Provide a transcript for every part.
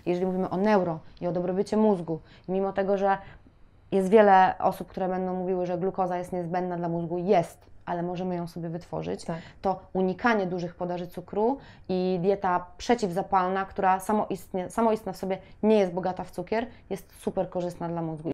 Jeżeli mówimy o neuro i o dobrobycie mózgu, mimo tego, że jest wiele osób, które będą mówiły, że glukoza jest niezbędna dla mózgu, jest, ale możemy ją sobie wytworzyć, Tak. to unikanie dużych podaży cukru i dieta przeciwzapalna, która samoistna w sobie nie jest bogata w cukier, jest super korzystna dla mózgu.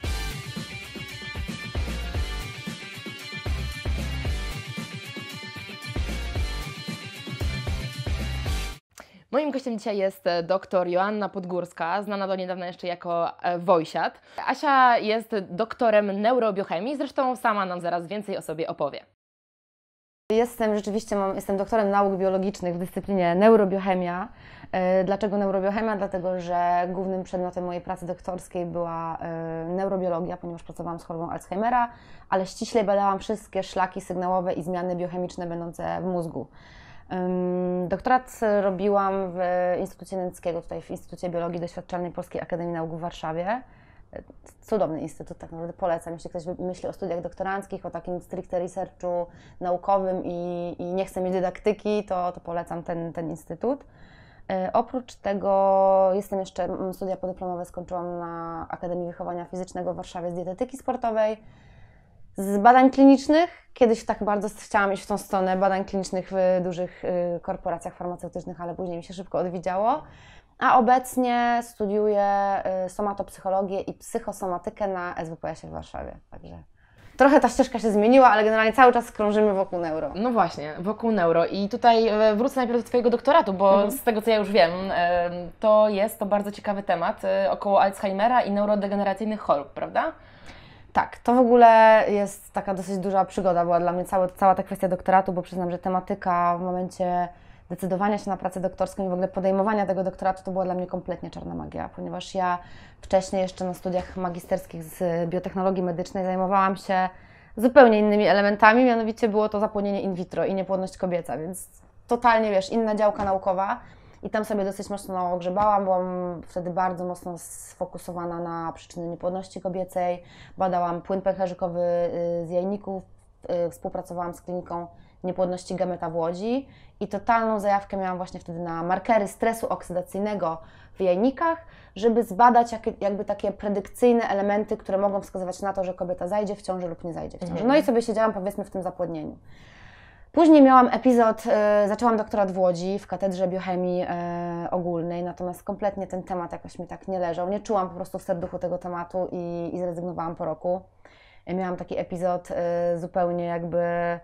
Moim gościem dzisiaj jest dr Joanna Podgórska, znana do niedawna jeszcze jako Wojsiat. Asia jest doktorem neurobiochemii, zresztą sama nam zaraz więcej o sobie opowie. Jestem doktorem nauk biologicznych w dyscyplinie neurobiochemia. Dlaczego neurobiochemia? Dlatego, że głównym przedmiotem mojej pracy doktorskiej była neurobiologia, ponieważ pracowałam z chorobą Alzheimera, ale ściślej badałam wszystkie szlaki sygnałowe i zmiany biochemiczne będące w mózgu. Doktorat robiłam w Instytucie Nęckiego, tutaj w Instytucie Biologii Doświadczalnej Polskiej Akademii Nauk w Warszawie. Cudowny instytut, tak naprawdę polecam. Jeśli ktoś myśli o studiach doktoranckich, o takim stricte researchu naukowym i nie chce mieć dydaktyki, to polecam ten instytut. Oprócz tego studia podyplomowe skończyłam na Akademii Wychowania Fizycznego w Warszawie z dietetyki sportowej. Z badań klinicznych, kiedyś tak bardzo chciałam iść w tą stronę badań klinicznych w dużych korporacjach farmaceutycznych, ale później mi się szybko odwiedziało. A obecnie studiuję somatopsychologię i psychosomatykę na SWPS-ie w Warszawie. Także trochę ta ścieżka się zmieniła, ale generalnie cały czas krążymy wokół neuro. No właśnie, wokół neuro. I tutaj wrócę najpierw do Twojego doktoratu, bo z tego co ja już wiem, to jest to bardzo ciekawy temat około Alzheimera i neurodegeneracyjnych chorób, prawda? Tak, to w ogóle jest taka dosyć duża przygoda była dla mnie cała ta kwestia doktoratu, bo przyznam, że tematyka w momencie decydowania się na pracę doktorską i w ogóle podejmowania tego doktoratu to była dla mnie kompletnie czarna magia, ponieważ ja wcześniej jeszcze na studiach magisterskich z biotechnologii medycznej zajmowałam się zupełnie innymi elementami, mianowicie było to zapłodnienie in vitro i niepłodność kobieca, więc totalnie, inna działka naukowa. I tam sobie dosyć mocno grzebałam, byłam wtedy bardzo mocno sfokusowana na przyczyny niepłodności kobiecej, badałam płyn pęcherzykowy z jajników, współpracowałam z kliniką niepłodności Gameta w Łodzi i totalną zajawkę miałam właśnie wtedy na markery stresu oksydacyjnego w jajnikach, żeby zbadać jakby takie predykcyjne elementy, które mogą wskazywać na to, że kobieta zajdzie w ciąży lub nie zajdzie w ciąży. No i sobie siedziałam powiedzmy w tym zapłodnieniu. Później miałam zaczęłam doktorat w Łodzi w Katedrze Biochemii Ogólnej, natomiast kompletnie ten temat jakoś mi tak nie leżał. Nie czułam po prostu w serduchu tego tematu i zrezygnowałam po roku. Miałam taki epizod zupełnie jakby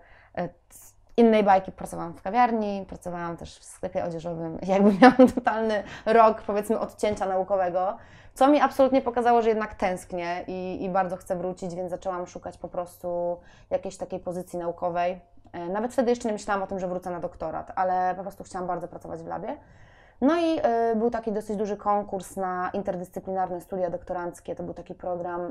z innej bajki. Pracowałam w kawiarni, pracowałam też w sklepie odzieżowym. Jakby miałam totalny rok, powiedzmy, odcięcia naukowego, co mi absolutnie pokazało, że jednak tęsknię i bardzo chcę wrócić, więc zaczęłam szukać po prostu jakiejś takiej pozycji naukowej. Nawet wtedy jeszcze nie myślałam o tym, że wrócę na doktorat, ale po prostu chciałam bardzo pracować w labie. No i był taki dosyć duży konkurs na interdyscyplinarne studia doktoranckie. To był taki program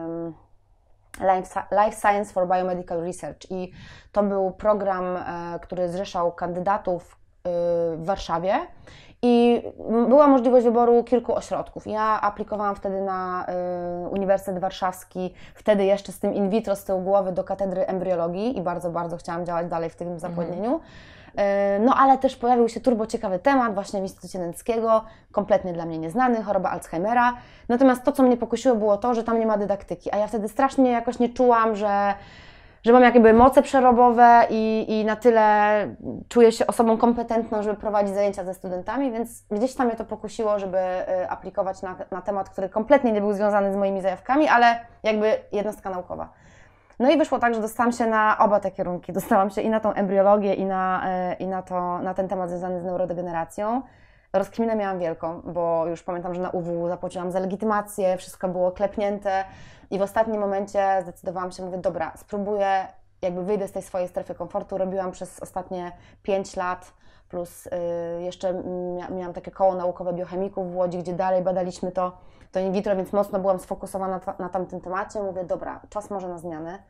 Life Science for Biomedical Research i to był program, który zrzeszał kandydatów w Warszawie i była możliwość wyboru kilku ośrodków. Ja aplikowałam wtedy na Uniwersytet Warszawski, wtedy jeszcze z tym in vitro z tyłu głowy do katedry embriologii i bardzo, bardzo chciałam działać dalej w tym zapłodnieniu. No ale też pojawił się turbo ciekawy temat właśnie w Instytucie Nęckiego, kompletnie dla mnie nieznany, choroba Alzheimera. Natomiast to, co mnie pokusiło, było to, że tam nie ma dydaktyki, a ja wtedy strasznie jakoś nie czułam, że mam jakby moce przerobowe i na tyle czuję się osobą kompetentną, żeby prowadzić zajęcia ze studentami, więc gdzieś tam mnie to pokusiło, żeby aplikować na temat, który kompletnie nie był związany z moimi zajawkami, ale jakby jednostka naukowa. No i wyszło tak, że dostałam się na oba te kierunki. Dostałam się i na tą embriologię, na ten temat związany z neurodegeneracją. Rozkminę miałam wielką, bo już pamiętam, że na UW zapłaciłam za legitymację, wszystko było klepnięte i w ostatnim momencie zdecydowałam się, mówię, dobra, spróbuję, jakby wyjdę z tej swojej strefy komfortu. Robiłam przez ostatnie 5 lat, plus jeszcze miałam takie koło naukowe biochemików w Łodzi, gdzie dalej badaliśmy to in vitro, więc mocno byłam sfokusowana na tamtym temacie. Mówię, dobra, czas może na zmianę.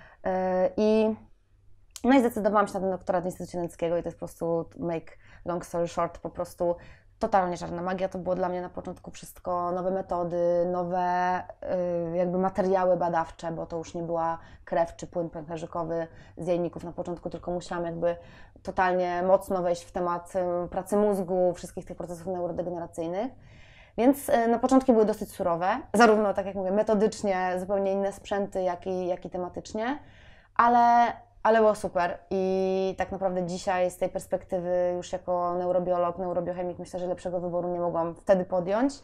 No i zdecydowałam się na ten doktorat Instytutu Nęckiego i to jest po prostu, make long story short, po prostu totalnie czarna magia. To było dla mnie na początku wszystko nowe metody, nowe jakby materiały badawcze, bo to już nie była krew czy płyn pęcherzykowy z jajników na początku, tylko musiałam jakby totalnie mocno wejść w temat pracy mózgu, wszystkich tych procesów neurodegeneracyjnych. Więc na początki były dosyć surowe, zarówno, tak jak mówię, metodycznie, zupełnie inne sprzęty, jak i tematycznie, ale było super i tak naprawdę dzisiaj z tej perspektywy już jako neurobiolog, neurobiochemik myślę, że lepszego wyboru nie mogłam wtedy podjąć.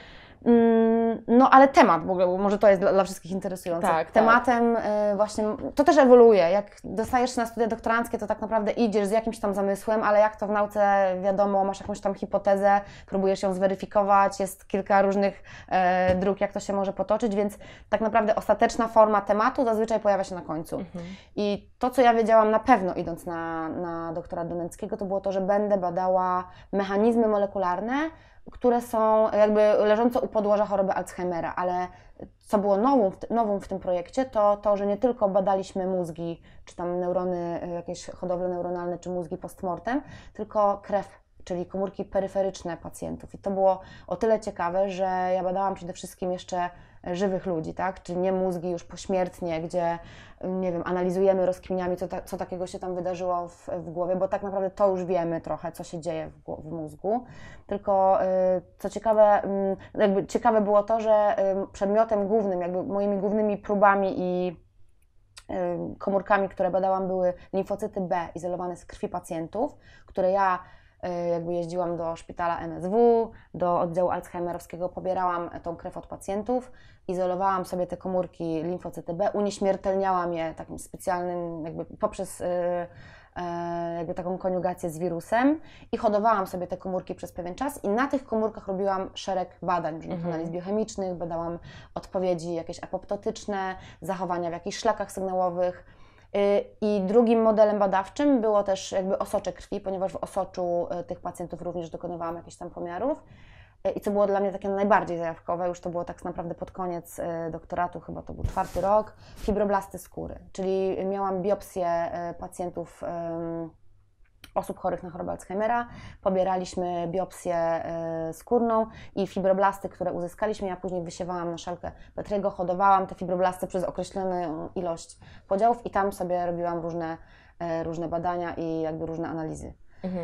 No ale temat w ogóle, może to jest dla wszystkich interesujące. Tak, Tematem właśnie, to też ewoluuje. Jak dostajesz się na studia doktoranckie, to tak naprawdę idziesz z jakimś tam zamysłem, ale jak to w nauce wiadomo, masz jakąś tam hipotezę, próbujesz ją zweryfikować, jest kilka różnych dróg, jak to się może potoczyć, więc tak naprawdę ostateczna forma tematu zazwyczaj pojawia się na końcu. I to, co ja wiedziałam na pewno idąc na doktorat do Dębskiego, to było to, że będę badała mechanizmy molekularne, które są jakby leżące u podłoża choroby Alzheimera, ale co było nową w tym projekcie, to, że nie tylko badaliśmy mózgi, czy tam neurony, jakieś hodowle neuronalne, czy mózgi postmortem, tylko krew, czyli komórki peryferyczne pacjentów. I to było o tyle ciekawe, że ja badałam przede wszystkim jeszcze żywych ludzi, tak? Czyli nie mózgi już pośmiertnie, gdzie, nie wiem, analizujemy rozkminiami, co takiego się tam wydarzyło w głowie, bo tak naprawdę to już wiemy trochę, co się dzieje w mózgu. Tylko co ciekawe, jakby ciekawe było to, że przedmiotem głównym, jakby moimi głównymi próbami i komórkami, które badałam, były limfocyty B izolowane z krwi pacjentów, które ja jakby jeździłam do szpitala MSW, do oddziału alzheimerowskiego, pobierałam tą krew od pacjentów, izolowałam sobie te komórki limfocyty B, unieśmiertelniałam je takim specjalnym, jakby poprzez jakby taką koniugację z wirusem i hodowałam sobie te komórki przez pewien czas i na tych komórkach robiłam szereg badań, różnych analiz biochemicznych, badałam odpowiedzi jakieś apoptotyczne, zachowania w jakichś szlakach sygnałowych. I drugim modelem badawczym było też jakby osocze krwi, ponieważ w osoczu tych pacjentów również dokonywałam jakichś tam pomiarów. I co było dla mnie takie najbardziej zajawkowe, już to było tak naprawdę pod koniec doktoratu, chyba to był 4. rok, fibroblasty skóry, czyli miałam biopsję pacjentów, osób chorych na chorobę Alzheimera, pobieraliśmy biopsję skórną i fibroblasty, które uzyskaliśmy, ja później wysiewałam na szalkę Petriego, hodowałam te fibroblasty przez określoną ilość podziałów i tam sobie robiłam różne badania i jakby różne analizy.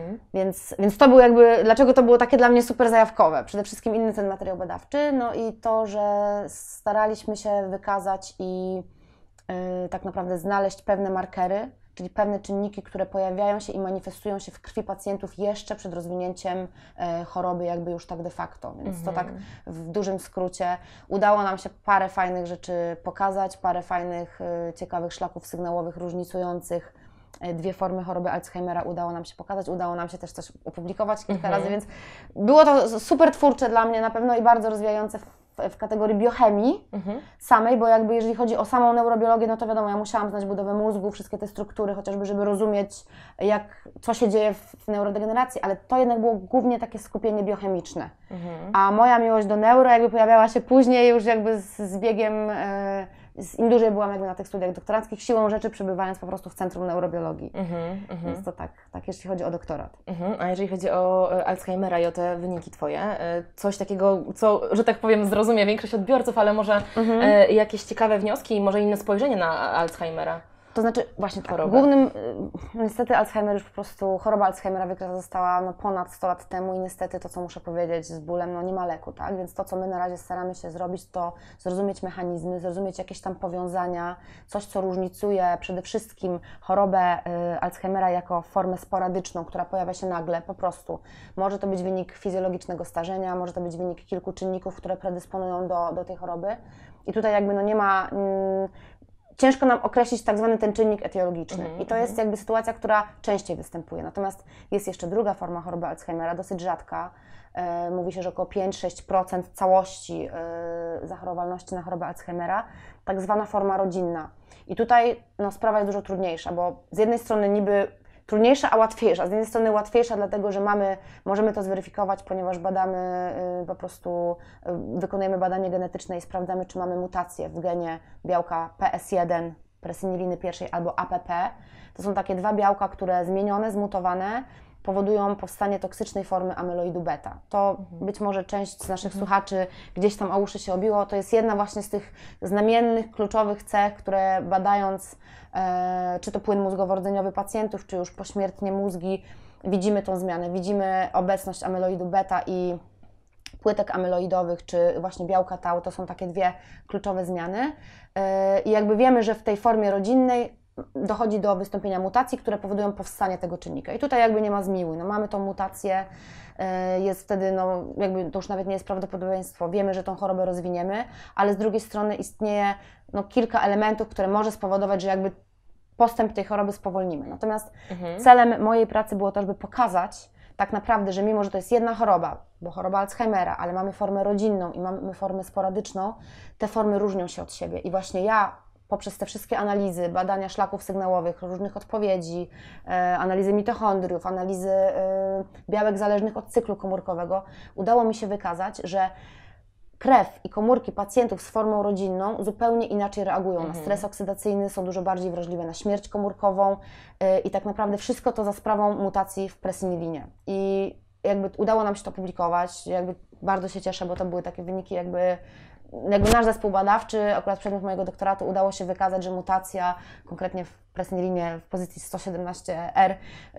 Więc to było jakby, dlaczego to było takie dla mnie super zajawkowe? Przede wszystkim inny ten materiał badawczy, no i to, że staraliśmy się wykazać i tak naprawdę znaleźć pewne markery, czyli pewne czynniki, które pojawiają się i manifestują się w krwi pacjentów jeszcze przed rozwinięciem choroby jakby już tak de facto. Więc to tak w dużym skrócie udało nam się parę fajnych rzeczy pokazać, parę fajnych, ciekawych szlaków sygnałowych różnicujących 2 formy choroby Alzheimera udało nam się pokazać, udało nam się też coś opublikować kilka razy, więc było to super twórcze dla mnie na pewno i bardzo rozwijające w kategorii biochemii samej, bo jakby jeżeli chodzi o samą neurobiologię, no to wiadomo, ja musiałam znać budowę mózgu, wszystkie te struktury, chociażby żeby rozumieć co się dzieje w neurodegeneracji, ale to jednak było głównie takie skupienie biochemiczne. A moja miłość do neuro jakby pojawiała się później już jakby z biegiem, im dłużej byłam jakby na tych studiach doktoranckich, siłą rzeczy przebywając po prostu w Centrum Neurobiologii. Więc to tak, jeśli chodzi o doktorat. A jeżeli chodzi o Alzheimera i o te wyniki Twoje, coś takiego, co, że tak powiem, zrozumie większość odbiorców, ale może jakieś ciekawe wnioski i może inne spojrzenie na Alzheimera? To znaczy, właśnie tak, głównym, niestety Alzheimer już po prostu, choroba Alzheimera wykryta została ponad 100 lat temu i niestety to, co muszę powiedzieć z bólem, nie ma leku, tak? Więc to, co my na razie staramy się zrobić, to zrozumieć mechanizmy, zrozumieć jakieś tam powiązania, coś, co różnicuje przede wszystkim chorobę Alzheimera jako formę sporadyczną, która pojawia się nagle, po prostu. Może to być wynik fizjologicznego starzenia, może to być wynik kilku czynników, które predysponują do tej choroby. I tutaj jakby nie ma... Ciężko nam określić tak zwany ten czynnik etiologiczny i to jest jakby sytuacja, która częściej występuje. Natomiast jest jeszcze druga forma choroby Alzheimera, dosyć rzadka. Mówi się, że około 5-6% całości zachorowalności na chorobę Alzheimera, tak zwana forma rodzinna. I tutaj sprawa jest dużo trudniejsza, bo z jednej strony niby trudniejsza, a łatwiejsza. Z jednej strony łatwiejsza, dlatego że możemy to zweryfikować, ponieważ badamy, po prostu wykonujemy badanie genetyczne i sprawdzamy, czy mamy mutację w genie białka PS1, presyniliny pierwszej albo APP. To są takie 2 białka, które zmienione, zmutowane, powodują powstanie toksycznej formy amyloidu beta. To być może część z naszych słuchaczy gdzieś tam o uszy się obiło. To jest jedna właśnie z tych znamiennych, kluczowych cech, które badając czy to płyn mózgowo-rdzeniowy pacjentów, czy już pośmiertnie mózgi, widzimy tą zmianę. Widzimy obecność amyloidu beta i płytek amyloidowych, czy właśnie białka tau, to są takie dwie kluczowe zmiany. I jakby wiemy, że w tej formie rodzinnej dochodzi do wystąpienia mutacji, które powodują powstanie tego czynnika. I tutaj jakby nie ma zmiłuj. No, mamy tą mutację, jest wtedy, no, jakby to już nawet nie jest prawdopodobieństwo, wiemy, że tą chorobę rozwiniemy, ale z drugiej strony istnieje no, kilka elementów, które może spowodować, że jakby postęp tej choroby spowolnimy. Natomiast celem mojej pracy było to, żeby pokazać tak naprawdę, że mimo, że to jest jedna choroba, bo choroba Alzheimera, ale mamy formę rodzinną i mamy formę sporadyczną, te formy różnią się od siebie. I właśnie ja poprzez te wszystkie analizy, badania szlaków sygnałowych, różnych odpowiedzi, analizy mitochondriów, analizy białek zależnych od cyklu komórkowego, udało mi się wykazać, że krew i komórki pacjentów z formą rodzinną zupełnie inaczej reagują na stres oksydacyjny, są dużo bardziej wrażliwe na śmierć komórkową i tak naprawdę wszystko to za sprawą mutacji w presinilinie. I jakby udało nam się to publikować, jakby bardzo się cieszę, bo to były takie wyniki jakby nasz zespół badawczy, akurat przedmiot mojego doktoratu, udało się wykazać, że mutacja, konkretnie w presinilinie w pozycji 117R,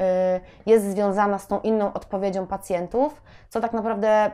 jest związana z tą inną odpowiedzią pacjentów, co tak naprawdę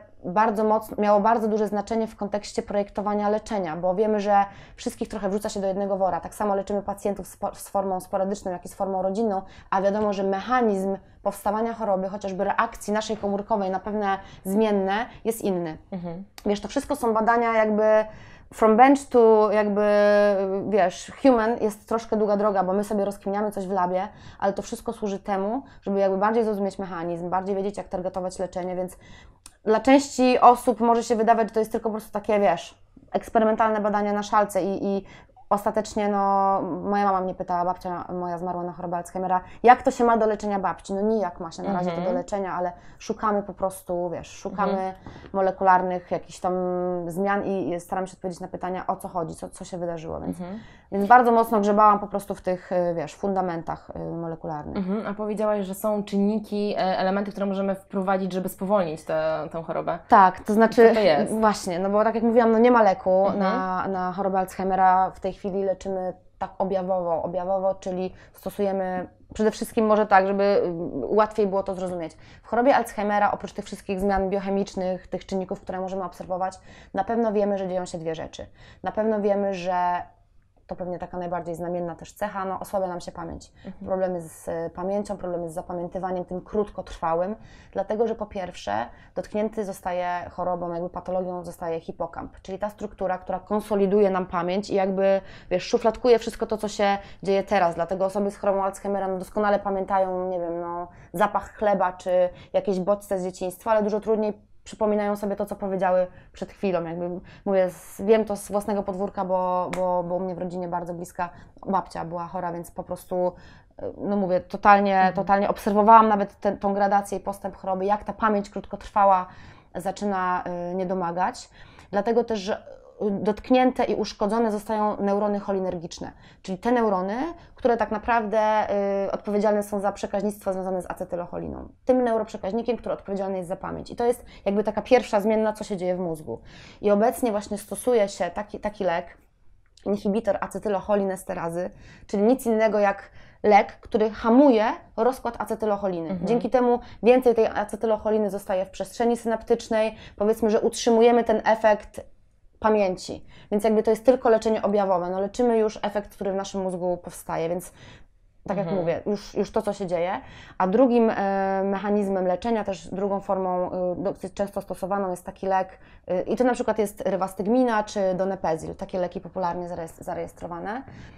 miało bardzo duże znaczenie w kontekście projektowania leczenia, bo wiemy, że wszystkich trochę wrzuca się do jednego wora. Tak samo leczymy pacjentów z formą sporadyczną, jak i z formą rodzinną, a wiadomo, że mechanizm powstawania choroby, chociażby reakcji naszej komórkowej na pewne zmienne jest inny. Wiesz, to wszystko są badania jakby from bench to jakby, wiesz, human jest troszkę długa droga, bo my sobie rozkminiamy coś w labie, ale to wszystko służy temu, żeby jakby bardziej zrozumieć mechanizm, bardziej wiedzieć, jak targetować leczenie, więc dla części osób może się wydawać, że to jest tylko po prostu takie, wiesz, eksperymentalne badania na szalce i ostatecznie, no, moja mama mnie pytała, babcia moja zmarła na chorobę Alzheimera, jak to się ma do leczenia babci? No nijak ma się na razie to do leczenia, ale szukamy po prostu, wiesz, szukamy molekularnych jakichś tam zmian i staramy się odpowiedzieć na pytania, o co chodzi, co się wydarzyło, więc bardzo mocno grzebałam po prostu w tych, wiesz, fundamentach molekularnych. A powiedziałaś, że są czynniki, elementy, które możemy wprowadzić, żeby spowolnić tę chorobę. Tak, to znaczy, co to jest? Właśnie, no bo tak jak mówiłam, no nie ma leku na chorobę Alzheimera, w tej chwili leczymy tak objawowo, czyli stosujemy przede wszystkim może tak, żeby łatwiej było to zrozumieć. W chorobie Alzheimera, oprócz tych wszystkich zmian biochemicznych, tych czynników, które możemy obserwować, na pewno wiemy, że dzieją się dwie rzeczy. Na pewno wiemy, że to pewnie taka najbardziej znamienna też cecha, no osłabia nam się pamięć. Problemy z pamięcią, problemy z zapamiętywaniem, tym krótkotrwałym, dlatego że po pierwsze dotknięty zostaje chorobą, jakby patologią zostaje hipokamp, czyli ta struktura, która konsoliduje nam pamięć i jakby, wiesz, szufladkuje wszystko to, co się dzieje teraz, dlatego osoby z chorobą Alzheimera no, doskonale pamiętają, nie wiem, no, zapach chleba czy jakieś bodźce z dzieciństwa, ale dużo trudniej przypominają sobie to, co powiedziały przed chwilą. Jakby mówię, wiem to z własnego podwórka, bo u mnie w rodzinie bardzo bliska babcia była chora, więc po prostu, no mówię, totalnie obserwowałam nawet tą gradację i postęp choroby, jak ta pamięć krótkotrwała zaczyna nie domagać. Dlatego też, że dotknięte i uszkodzone zostają neurony cholinergiczne, czyli te neurony, które tak naprawdę odpowiedzialne są za przekaźnictwo związane z acetylcholiną. Tym neuroprzekaźnikiem, który odpowiedzialny jest za pamięć. I to jest jakby taka pierwsza zmienna, co się dzieje w mózgu. I obecnie właśnie stosuje się taki lek, inhibitor acetylcholinesterazy, czyli nic innego jak lek, który hamuje rozkład acetylcholiny. Dzięki temu więcej tej acetylcholiny zostaje w przestrzeni synaptycznej, powiedzmy, że utrzymujemy ten efekt pamięci, więc jakby to jest tylko leczenie objawowe, no leczymy już efekt, który w naszym mózgu powstaje, więc tak jak mówię, już to, co się dzieje. A drugim mechanizmem leczenia, też drugą formą dosyć często stosowaną jest taki lek, i to na przykład jest rywastygmina czy donepezil, takie leki popularnie zarejestrowane.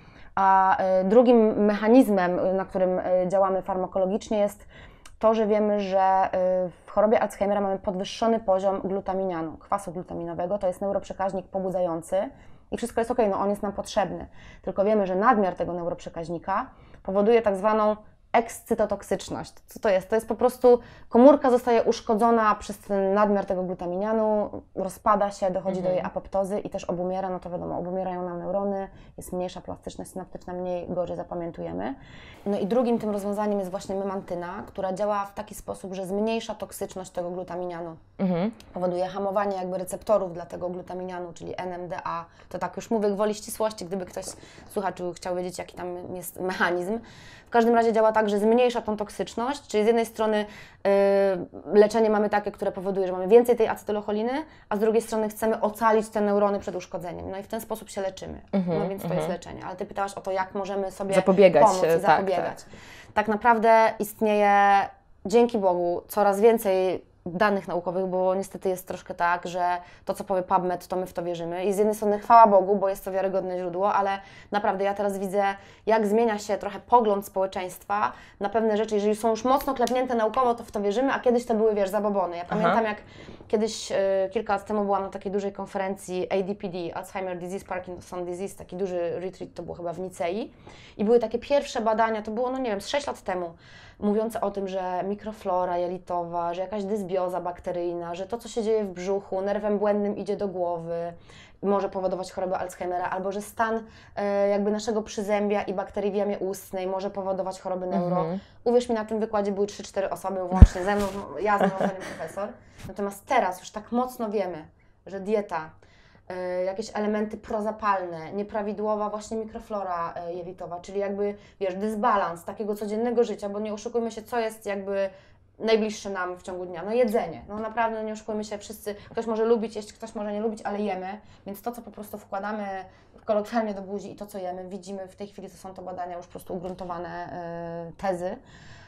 A drugim mechanizmem, na którym działamy farmakologicznie jest to, że wiemy, że w chorobie Alzheimera mamy podwyższony poziom glutaminianu, kwasu glutaminowego, to jest neuroprzekaźnik pobudzający i wszystko jest ok, no on jest nam potrzebny, tylko wiemy, że nadmiar tego neuroprzekaźnika powoduje tak zwaną ekscytotoksyczność. Co to jest? To jest po prostu komórka zostaje uszkodzona przez ten nadmiar tego glutaminianu, rozpada się, dochodzi do jej apoptozy i też obumiera, no to wiadomo, obumierają nam neurony, jest mniejsza plastyczność synaptyczna, mniej gorzej zapamiętujemy. No i drugim tym rozwiązaniem jest właśnie memantyna, która działa w taki sposób, że zmniejsza toksyczność tego glutaminianu. Powoduje hamowanie jakby receptorów dla tego glutaminianu, czyli NMDA. To tak już mówię gwoli ścisłości, gdyby ktoś słuchacz chciał wiedzieć, jaki tam jest mechanizm. W każdym razie działa to tak, że zmniejsza tą toksyczność, czyli z jednej strony leczenie mamy takie, które powoduje, że mamy więcej tej acetylocholiny, a z drugiej strony chcemy ocalić te neurony przed uszkodzeniem. No i w ten sposób się leczymy. No więc to jest leczenie. Ale Ty pytałaś o to, jak możemy sobie pomóc i zapobiegać. Tak naprawdę istnieje, dzięki Bogu, coraz więcej danych naukowych, bo niestety jest troszkę tak, że to, co powie PubMed, to my w to wierzymy. I z jednej strony chwała Bogu, bo jest to wiarygodne źródło, ale naprawdę ja teraz widzę, jak zmienia się trochę pogląd społeczeństwa na pewne rzeczy. Jeżeli są już mocno klepnięte naukowo, to w to wierzymy, a kiedyś to były, wiesz, zabobony. Ja pamiętam, jak kiedyś, kilka lat temu byłam na takiej dużej konferencji ADPD, Alzheimer Disease, Parkinson Disease, taki duży retreat, to było chyba w Nicei. I były takie pierwsze badania, to było, no nie wiem, z 6 lat temu, mówiące o tym, że mikroflora jelitowa, że jakaś dysbioza bakteryjna, że to, co się dzieje w brzuchu, nerwem błędnym idzie do głowy, może powodować chorobę Alzheimera, albo że stan jakby naszego przyzębia i bakterii w jamie ustnej może powodować choroby neuro. Uwierz mi, na tym wykładzie były 3-4 osoby łącznie ze mną, ja z moją panią profesor. Natomiast teraz już tak mocno wiemy, że dieta, jakieś elementy prozapalne, nieprawidłowa właśnie mikroflora jelitowa, czyli jakby, wiesz, dysbalans takiego codziennego życia, bo nie oszukujmy się, co jest jakby najbliższe nam w ciągu dnia. No jedzenie. No naprawdę, nie oszukujmy się, wszyscy, ktoś może lubić jeść, ktoś może nie lubić, ale jemy, więc to, co po prostu wkładamy kolokwialnie do buzi i to, co jemy, widzimy w tej chwili, to są to badania już po prostu ugruntowane tezy,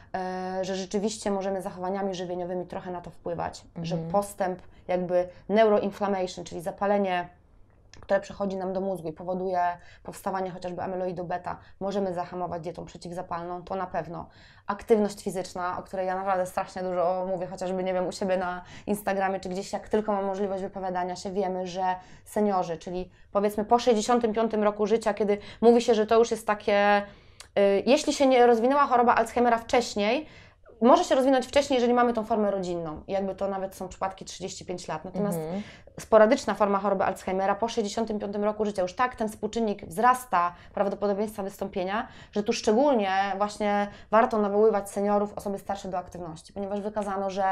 że rzeczywiście możemy zachowaniami żywieniowymi trochę na to wpływać, że postęp jakby neuroinflammation, czyli zapalenie, które przechodzi nam do mózgu i powoduje powstawanie chociażby amyloidu beta, możemy zahamować dietą przeciwzapalną, to na pewno. Aktywność fizyczna, o której ja naprawdę strasznie dużo mówię, chociażby, nie wiem, u siebie na Instagramie, czy gdzieś, jak tylko mam możliwość wypowiadania się, wiemy, że seniorzy, czyli powiedzmy po 65 roku życia, kiedy mówi się, że to już jest takie, jeśli się nie rozwinęła choroba Alzheimera wcześniej, może się rozwinąć wcześniej, jeżeli mamy tą formę rodzinną. I jakby to nawet są przypadki 35 lat. Natomiast sporadyczna forma choroby Alzheimera po 65 roku życia, już tak ten współczynnik wzrasta prawdopodobieństwa wystąpienia, że tu szczególnie właśnie warto nawoływać seniorów, osoby starsze do aktywności, ponieważ wykazano, że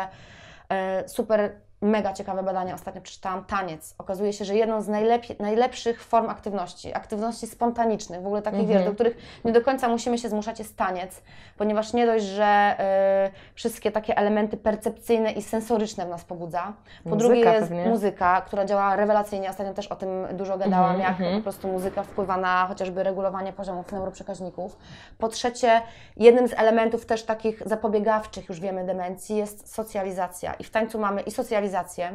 super mega ciekawe badania, ostatnio przeczytałam, taniec. Okazuje się, że jedną z najlepszych form aktywności spontanicznych, w ogóle takich, wiesz, do których nie do końca musimy się zmuszać, jest taniec, ponieważ nie dość, że wszystkie takie elementy percepcyjne i sensoryczne w nas pobudza. Po drugie jest muzyka, która działa rewelacyjnie. Ostatnio też o tym dużo gadałam, jak po prostu muzyka wpływa na chociażby regulowanie poziomów neuroprzekaźników. Po trzecie, jednym z elementów też takich zapobiegawczych, już wiemy, demencji jest socjalizacja. I w tańcu mamy i socjalizację,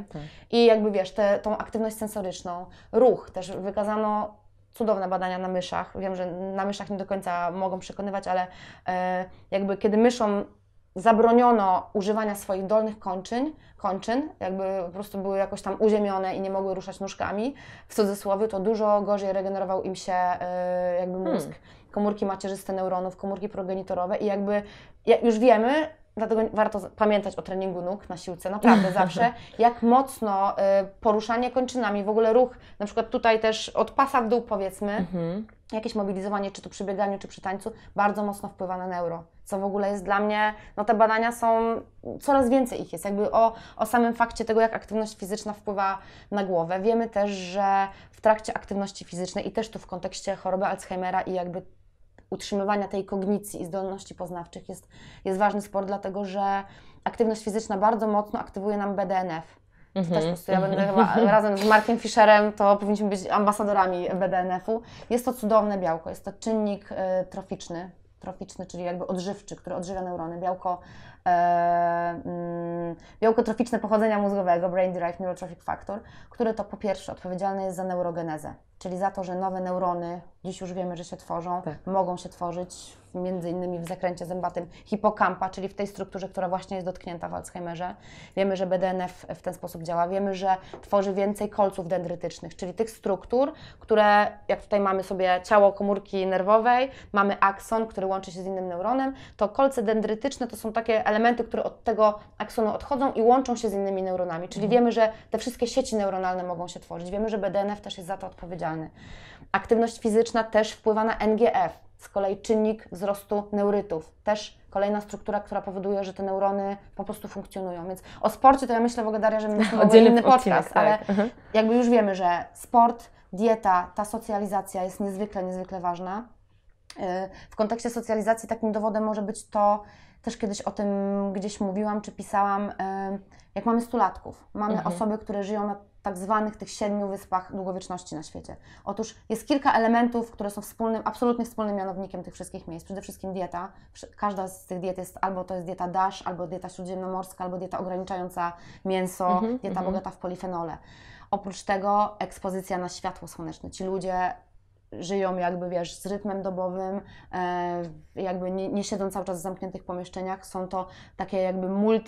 i jakby wiesz, tą aktywność sensoryczną, ruch, też wykazano cudowne badania na myszach. Wiem, że na myszach nie do końca mogą przekonywać, ale jakby kiedy myszom zabroniono używania swoich dolnych kończyn, jakby po prostu były jakoś tam uziemione i nie mogły ruszać nóżkami, w cudzysłowie, to dużo gorzej regenerował im się jakby mózg. Komórki macierzyste neuronów, komórki progenitorowe i jakby już wiemy, dlatego warto pamiętać o treningu nóg na siłce, naprawdę zawsze, jak mocno poruszanie kończynami, w ogóle ruch, na przykład tutaj też od pasa w dół powiedzmy, jakieś mobilizowanie, czy to przy bieganiu, czy przy tańcu, bardzo mocno wpływa na neuro, co w ogóle jest dla mnie, no te badania są, coraz więcej ich jest, jakby o samym fakcie tego, jak aktywność fizyczna wpływa na głowę. Wiemy też, że w trakcie aktywności fizycznej i też tu w kontekście choroby Alzheimera i jakby utrzymywania tej kognicji i zdolności poznawczych jest ważny sport, dlatego że aktywność fizyczna bardzo mocno aktywuje nam BDNF. To też po prostu ja będę chyba razem z Markiem Fischerem, to powinniśmy być ambasadorami BDNF-u. Jest to cudowne białko, jest to czynnik troficzny, czyli jakby odżywczy, który odżywia neurony, białko troficzne pochodzenia mózgowego, Brain Derived Neurotrophic Factor, które to po pierwsze odpowiedzialne jest za neurogenezę, czyli za to, że nowe neurony, dziś już wiemy, że się tworzą, mogą się tworzyć między innymi w zakręcie zębatym hipokampa, czyli w tej strukturze, która właśnie jest dotknięta w Alzheimerze. Wiemy, że BDNF w ten sposób działa. Wiemy, że tworzy więcej kolców dendrytycznych, czyli tych struktur, które, jak tutaj mamy sobie ciało komórki nerwowej, mamy akson, który łączy się z innym neuronem, to kolce dendrytyczne to są takie elementy, które od tego aksonu odchodzą i łączą się z innymi neuronami, czyli wiemy, że te wszystkie sieci neuronalne mogą się tworzyć. Wiemy, że BDNF też jest za to odpowiedzialny. Aktywność fizyczna też wpływa na NGF, z kolei czynnik wzrostu neurytów, też kolejna struktura, która powoduje, że te neurony po prostu funkcjonują. Więc o sporcie to ja myślę w ogóle, Daria, że mieliśmy inny podcast, ale jakby już wiemy, że sport, dieta, ta socjalizacja jest niezwykle, niezwykle ważna. W kontekście socjalizacji takim dowodem może być to, też kiedyś o tym gdzieś mówiłam czy pisałam, jak mamy stulatków. Mamy osoby, które żyją na tak zwanych tych 7 wyspach długowieczności na świecie. Otóż jest kilka elementów, które są absolutnie wspólnym mianownikiem tych wszystkich miejsc. Przede wszystkim dieta. Każda z tych diet jest albo to jest dieta DASH, albo dieta śródziemnomorska, albo dieta ograniczająca mięso, dieta bogata w polifenole. Oprócz tego ekspozycja na światło słoneczne. Ci ludzie żyją jakby, wiesz, z rytmem dobowym, jakby nie siedzą cały czas w zamkniętych pomieszczeniach. Są to takie jakby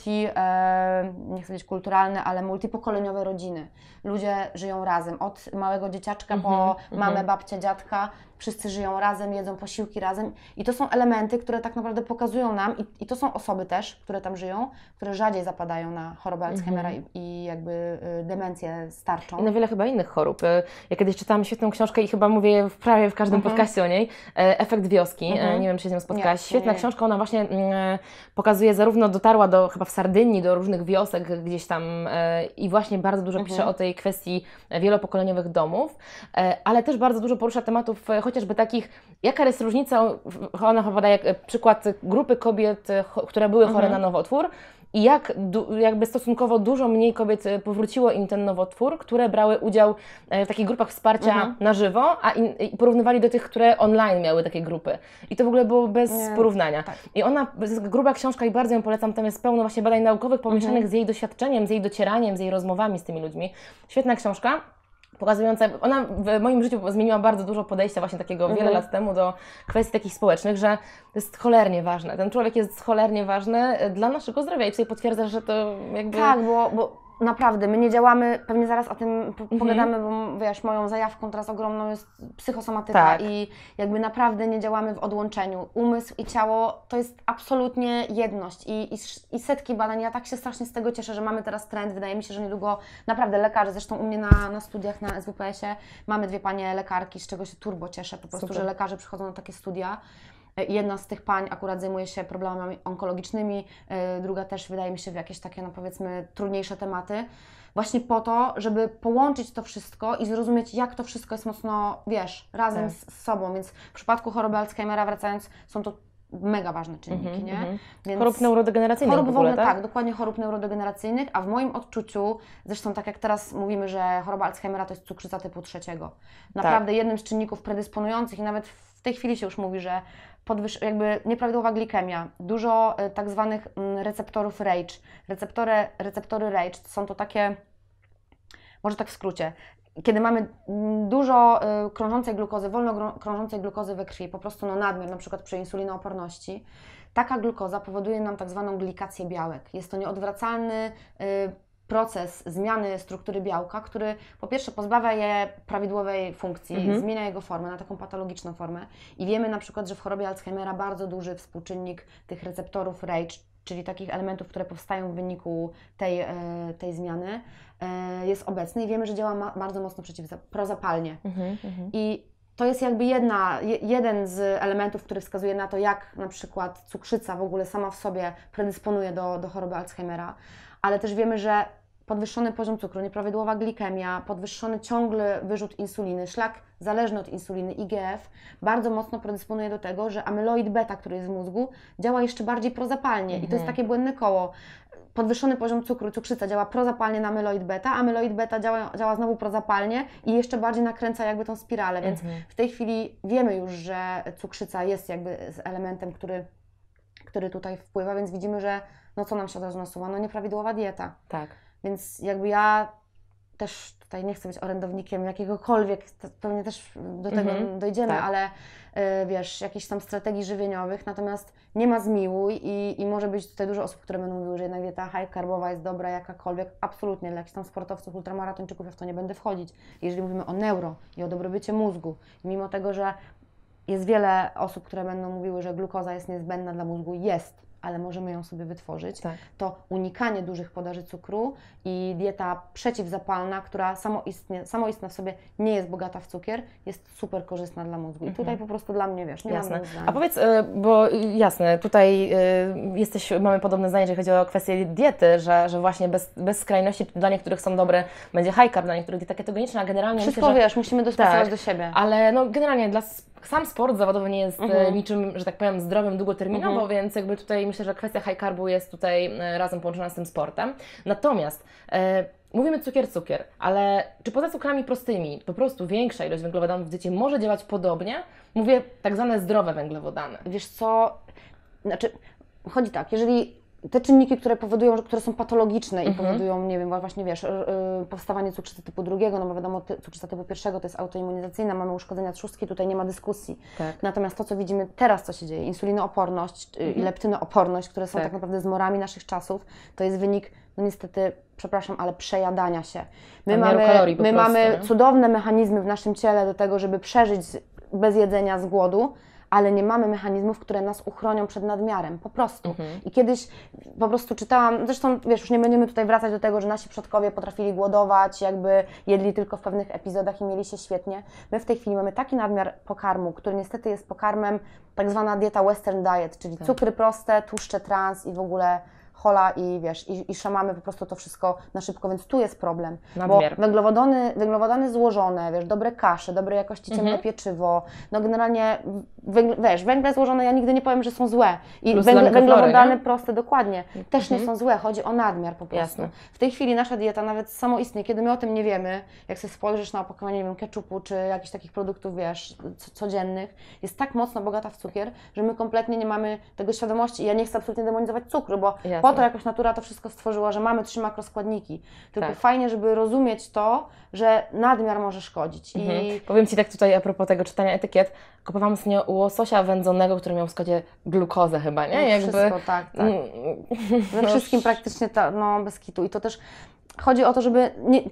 nie chcę powiedzieć kulturalne, ale multipokoleniowe rodziny. Ludzie żyją razem, od małego dzieciaczka po mamę, babcię, dziadka. Wszyscy żyją razem, jedzą posiłki razem i to są elementy, które tak naprawdę pokazują nam i to są osoby też, które tam żyją, które rzadziej zapadają na chorobę Alzheimera i jakby demencję starczą. I na wiele chyba innych chorób. Ja kiedyś czytałam świetną książkę i chyba mówię prawie w każdym podcaście o niej, Efekt wioski. Nie wiem, czy się z nią spotkałaś. Świetna książka, ona właśnie pokazuje, zarówno dotarła chyba w Sardynii, do różnych wiosek gdzieś tam i właśnie bardzo dużo pisze o tej kwestii wielopokoleniowych domów, ale też bardzo dużo porusza tematów chociażby takich, jaka jest różnica, ona podaje przykład grupy kobiet, które były chore na nowotwór i jak jakby stosunkowo dużo mniej kobiet powróciło im ten nowotwór, które brały udział w takich grupach wsparcia na żywo, i porównywali do tych, które online miały takie grupy. I to w ogóle było bez porównania. Tak. I ona, jest gruba książka i bardzo ją polecam, tam jest pełno właśnie badań naukowych pomieszanych z jej doświadczeniem, z jej docieraniem, z jej rozmowami z tymi ludźmi. Świetna książka. Pokazująca, ona w moim życiu zmieniła bardzo dużo podejścia właśnie takiego wiele lat temu do kwestii takich społecznych, że to jest cholernie ważne. Ten człowiek jest cholernie ważny dla naszego zdrowia i tutaj potwierdzasz, że to jakby... Tak, bo naprawdę, my nie działamy, pewnie zaraz o tym pogadamy, bo wiesz, moją zajawką teraz ogromną jest psychosomatyka i jakby naprawdę nie działamy w odłączeniu. Umysł i ciało to jest absolutnie jedność i setki badań. Ja tak się strasznie z tego cieszę, że mamy teraz trend. Wydaje mi się, że niedługo naprawdę lekarze, zresztą u mnie na studiach na SWPS-ie mamy 2 panie lekarki, z czego się turbo cieszę po prostu, że lekarze przychodzą na takie studia. Jedna z tych pań akurat zajmuje się problemami onkologicznymi, druga też wydaje mi się w jakieś takie, no powiedzmy, trudniejsze tematy. Właśnie po to, żeby połączyć to wszystko i zrozumieć, jak to wszystko jest mocno, wiesz, razem z sobą. Więc w przypadku choroby Alzheimera, wracając, są to mega ważne czynniki, nie? Więc chorób neurodegeneracyjnych w ogóle, tak? Tak, dokładnie chorób neurodegeneracyjnych, a w moim odczuciu, zresztą tak jak teraz mówimy, że choroba Alzheimera to jest cukrzyca typu 3. Naprawdę jednym z czynników predysponujących i nawet w tej chwili się już mówi, że jakby nieprawidłowa glikemia, dużo tak zwanych receptorów RAGE. Receptory RAGE są to takie, może tak w skrócie, kiedy mamy dużo krążącej glukozy, wolno krążącej glukozy we krwi, po prostu nadmiar, na przykład przy insulinooporności, taka glukoza powoduje nam tak zwaną glikację białek. Jest to nieodwracalny proces zmiany struktury białka, który po pierwsze pozbawia je prawidłowej funkcji, zmienia jego formę na taką patologiczną formę i wiemy na przykład, że w chorobie Alzheimera bardzo duży współczynnik tych receptorów RAGE, czyli takich elementów, które powstają w wyniku tej zmiany, jest obecny i wiemy, że działa bardzo mocno prozapalnie. I to jest jakby jeden z elementów, który wskazuje na to, jak na przykład cukrzyca w ogóle sama w sobie predysponuje do choroby Alzheimera, ale też wiemy, że podwyższony poziom cukru, nieprawidłowa glikemia, podwyższony ciągły wyrzut insuliny, szlak zależny od insuliny, IGF, bardzo mocno predysponuje do tego, że amyloid beta, który jest w mózgu, działa jeszcze bardziej prozapalnie i to jest takie błędne koło. Podwyższony poziom cukru, cukrzyca działa prozapalnie na amyloid beta działa znowu prozapalnie i jeszcze bardziej nakręca jakby tą spiralę, więc w tej chwili wiemy już, że cukrzyca jest jakby elementem, który tutaj wpływa, więc widzimy, że no co nam się od razu nasuwa? No nieprawidłowa dieta. Tak. Więc jakby ja też tutaj nie chcę być orędownikiem jakiegokolwiek, pewnie też do tego dojdziemy, ale wiesz, jakichś tam strategii żywieniowych, natomiast nie ma zmiłuj i może być tutaj dużo osób, które będą mówiły, że jednak dieta high carbowa jest dobra jakakolwiek, absolutnie, dla jakichś tam sportowców, ultramaratończyków ja w to nie będę wchodzić. Jeżeli mówimy o neuro i o dobrobycie mózgu, mimo tego, że jest wiele osób, które będą mówiły, że glukoza jest niezbędna dla mózgu, jest, ale możemy ją sobie wytworzyć, to unikanie dużych podaży cukru i dieta przeciwzapalna, która samoistna w sobie nie jest bogata w cukier, jest super korzystna dla mózgu. I tutaj po prostu dla mnie, wiesz, nie mam zdania. A powiedz, bo jasne, tutaj mamy podobne zdanie, jeżeli chodzi o kwestię diety, że właśnie bez skrajności dla niektórych są dobre, będzie high carb, dla niektórych dieta ketogeniczna, a generalnie wszystko myślę, że wiesz, musimy dostosować do siebie. Ale no generalnie dla sam sport zawodowy nie jest niczym, że tak powiem, zdrowym długoterminowo, więc jakby tutaj myślę, że kwestia high carbu jest tutaj razem połączona z tym sportem. Natomiast mówimy cukier, ale czy poza cukrami prostymi po prostu większa ilość węglowodanów w diecie może działać podobnie? Mówię tak zwane zdrowe węglowodany. Wiesz co, znaczy chodzi tak, jeżeli te czynniki, które powodują, które są patologiczne i powodują, nie wiem, właśnie wiesz, powstawanie cukrzycy typu drugiego, no bo wiadomo, cukrzyca typu pierwszego to jest autoimmunizacyjna, mamy uszkodzenia trzustki, tutaj nie ma dyskusji. Tak. Natomiast to, co widzimy teraz, co się dzieje, insulinooporność i leptynooporność, które są tak naprawdę zmorami naszych czasów, to jest wynik, no niestety, przepraszam, ale przejadania się. My mamy cudowne mechanizmy w naszym ciele do tego, żeby przeżyć bez jedzenia, z głodu, ale nie mamy mechanizmów, które nas uchronią przed nadmiarem, po prostu. I kiedyś po prostu czytałam, zresztą wiesz, już nie będziemy tutaj wracać do tego, że nasi przodkowie potrafili głodować, jakby jedli tylko w pewnych epizodach i mieli się świetnie. My w tej chwili mamy taki nadmiar pokarmu, który niestety jest pokarmem, tak zwana dieta western diet, czyli cukry proste, tłuszcze trans i w ogóle hola i wiesz, i szamamy po prostu to wszystko na szybko, więc tu jest problem. Nadmiar. Bo węglowodany złożone, wiesz, dobre kasze, dobrej jakości ciemne pieczywo, no generalnie, węgle złożone, ja nigdy nie powiem, że są złe. I węglowodany proste, dokładnie, też nie są złe, chodzi o nadmiar po prostu. Jasne. W tej chwili nasza dieta nawet samoistnie, kiedy my o tym nie wiemy, jak sobie spojrzysz na opakowanie, nie wiem, ketchupu, czy jakichś takich produktów, wiesz, codziennych, jest tak mocno bogata w cukier, że my kompletnie nie mamy tego świadomości i ja nie chcę absolutnie demonizować cukru, bo po to jakoś natura to wszystko stworzyła, że mamy 3 makroskładniki. Tylko fajnie, żeby rozumieć to, że nadmiar może szkodzić. I powiem Ci tak tutaj a propos tego czytania etykiet, kupowałam ostatnio łososia wędzonego, który miał w składzie glukozę chyba, nie? Wszystko, tak. We wszystkim praktycznie, bez kitu. I to też chodzi o to, żeby,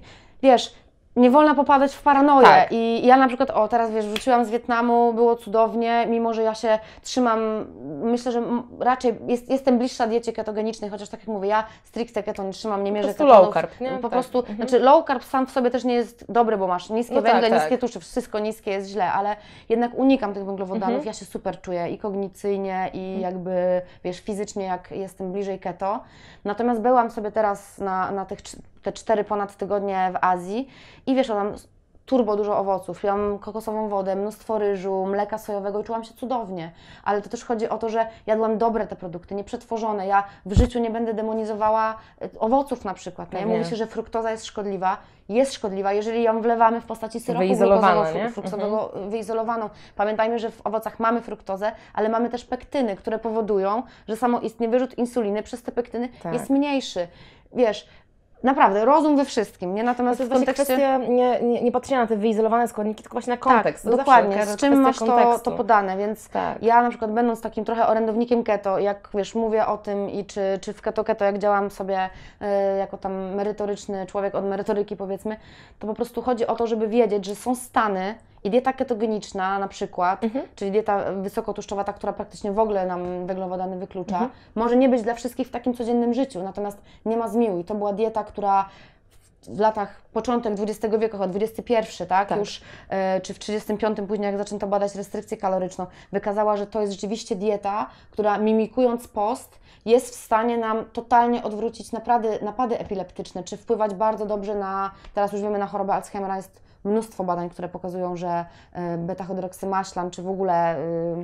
nie wolno popadać w paranoję. Tak. I ja na przykład, teraz wiesz, wróciłam z Wietnamu, było cudownie, mimo że ja się trzymam, myślę, że raczej jestem bliższa diecie ketogenicznej, chociaż tak jak mówię, ja stricte keto nie trzymam, nie mierzę ketonów. Low carb, nie? Po prostu, znaczy low carb sam w sobie też nie jest dobry, bo masz niskie węgle, niskie tłuszcze, wszystko niskie jest źle, ale jednak unikam tych węglowodanów, ja się super czuję i kognicyjnie i jakby, wiesz, fizycznie jak jestem bliżej keto. Natomiast byłam sobie teraz na te 4 ponad tygodnie w Azji i wiesz, mam turbo dużo owoców, piłam kokosową wodę, mnóstwo ryżu, mleka sojowego i czułam się cudownie. Ale to też chodzi o to, że jadłam dobre te produkty, nieprzetworzone. Ja w życiu nie będę demonizowała owoców na przykład. Nie? Mówi się, że fruktoza jest szkodliwa. Jest szkodliwa, jeżeli ją wlewamy w postaci syropu fruktozowego, wyizolowaną. Pamiętajmy, że w owocach mamy fruktozę, ale mamy też pektyny, które powodują, że samoistnie wyrzut insuliny przez te pektyny jest mniejszy. Wiesz, naprawdę, rozum we wszystkim, nie? Natomiast to jest właśnie kwestia nie patrzenia na te wyizolowane składniki, tylko właśnie na kontekst. Tak, dokładnie, z czym masz to podane, więc ja na przykład będąc takim trochę orędownikiem keto, jak wiesz, mówię o tym i czy w keto, jak działam sobie jako tam merytoryczny człowiek od merytoryki powiedzmy, to po prostu chodzi o to, żeby wiedzieć, że są stany i dieta ketogeniczna na przykład, czyli dieta wysokotłuszczowa, ta, która praktycznie w ogóle nam węglowodany wyklucza, może nie być dla wszystkich w takim codziennym życiu, natomiast nie ma zmiłuj. To była dieta, która w latach początek XX wieku, chyba XXI, tak? Już, czy w 35 później, jak zaczęto badać restrykcję kaloryczną, wykazała, że to jest rzeczywiście dieta, która mimikując post jest w stanie nam totalnie odwrócić napady epileptyczne, czy wpływać bardzo dobrze teraz już wiemy, na chorobę Alzheimera jest mnóstwo badań, które pokazują, że beta-hydroksymaślan, czy w ogóle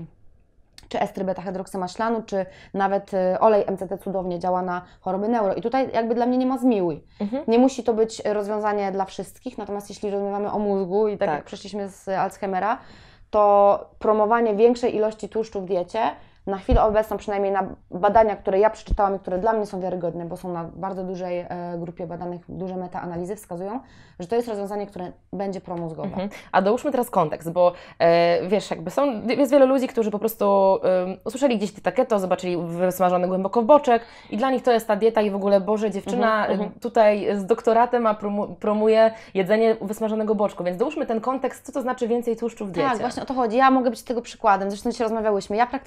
czy estry beta-hydroksymaślanu, czy nawet olej MCT cudownie działa na choroby neuro. I tutaj jakby dla mnie nie ma zmiłuj. Nie musi to być rozwiązanie dla wszystkich, natomiast jeśli rozmawiamy o mózgu i tak jak przeszliśmy z Alzheimera, to promowanie większej ilości tłuszczu w diecie, na chwilę obecną, przynajmniej na badania, które ja przeczytałam i które dla mnie są wiarygodne, bo są na bardzo dużej grupie badanych, duże metaanalizy wskazują, że to jest rozwiązanie, które będzie promózgowe. A dołóżmy teraz kontekst, bo wiesz, jakby jest wiele ludzi, którzy po prostu usłyszeli gdzieś dietę keto, zobaczyli wysmażony głęboko boczek i dla nich to jest ta dieta i w ogóle, Boże, dziewczyna tutaj z doktoratem, a promuje jedzenie wysmażonego boczku, więc dołóżmy ten kontekst, co to znaczy więcej tłuszczu w diecie. Tak, właśnie o to chodzi. Ja mogę być tego przykładem, zresztą dzisiaj rozmawiałyśmy. Ja praktycznie nie jem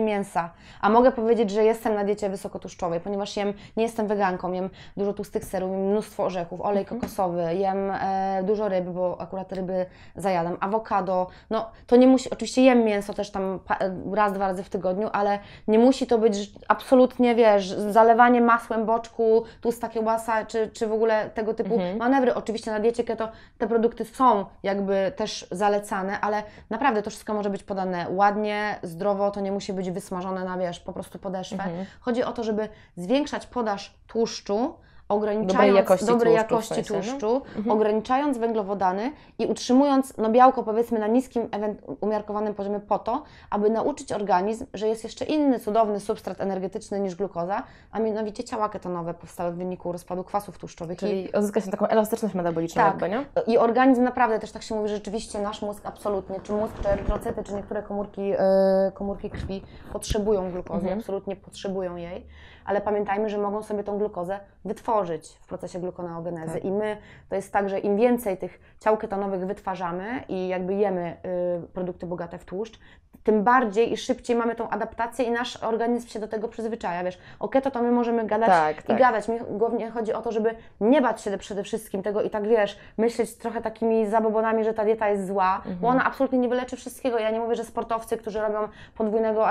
jem mięsa, a mogę powiedzieć, że jestem na diecie wysokotłuszczowej, ponieważ nie jestem weganką, jem dużo tłustych serów, jem mnóstwo orzechów, olej kokosowy, jem dużo ryb, bo akurat ryby zajadam, awokado, no to nie musi, oczywiście jem mięso też tam raz, 2 razy w tygodniu, ale nie musi to być absolutnie, wiesz, zalewanie masłem boczku, tłusta kiełbasa, czy w ogóle tego typu manewry. Oczywiście na diecie keto te produkty są jakby też zalecane, ale naprawdę to wszystko może być podane ładnie, zdrowo, to nie musi być wysmażone na, wiesz, po prostu podeszwę. Chodzi o to, żeby zwiększać podaż tłuszczu, ograniczając dobrej jakości tłuszczu, ograniczając węglowodany i utrzymując białko powiedzmy na niskim, umiarkowanym poziomie po to, aby nauczyć organizm, że jest jeszcze inny cudowny substrat energetyczny niż glukoza, a mianowicie ciała ketonowe powstały w wyniku rozpadu kwasów tłuszczowych. Czyli odzyska się taką elastyczność metaboliczną jakby, nie? I organizm naprawdę, też tak się mówi, że rzeczywiście nasz mózg absolutnie, czy mózg, czy erytrocyty, czy niektóre komórki krwi potrzebują glukozy, absolutnie potrzebują jej, ale pamiętajmy, że mogą sobie tą glukozę wytworzyć w procesie glukoneogenezy. I my, to jest tak, że im więcej tych ciał ketonowych wytwarzamy i jakby jemy produkty bogate w tłuszcz, tym bardziej i szybciej mamy tą adaptację i nasz organizm się do tego przyzwyczaja, wiesz. O keto to my możemy gadać i gadać. Mi głównie chodzi o to, żeby nie bać się przede wszystkim tego i tak, wiesz, myśleć trochę takimi zabobonami, że ta dieta jest zła, bo ona absolutnie nie wyleczy wszystkiego. Ja nie mówię, że sportowcy, którzy robią podwójnego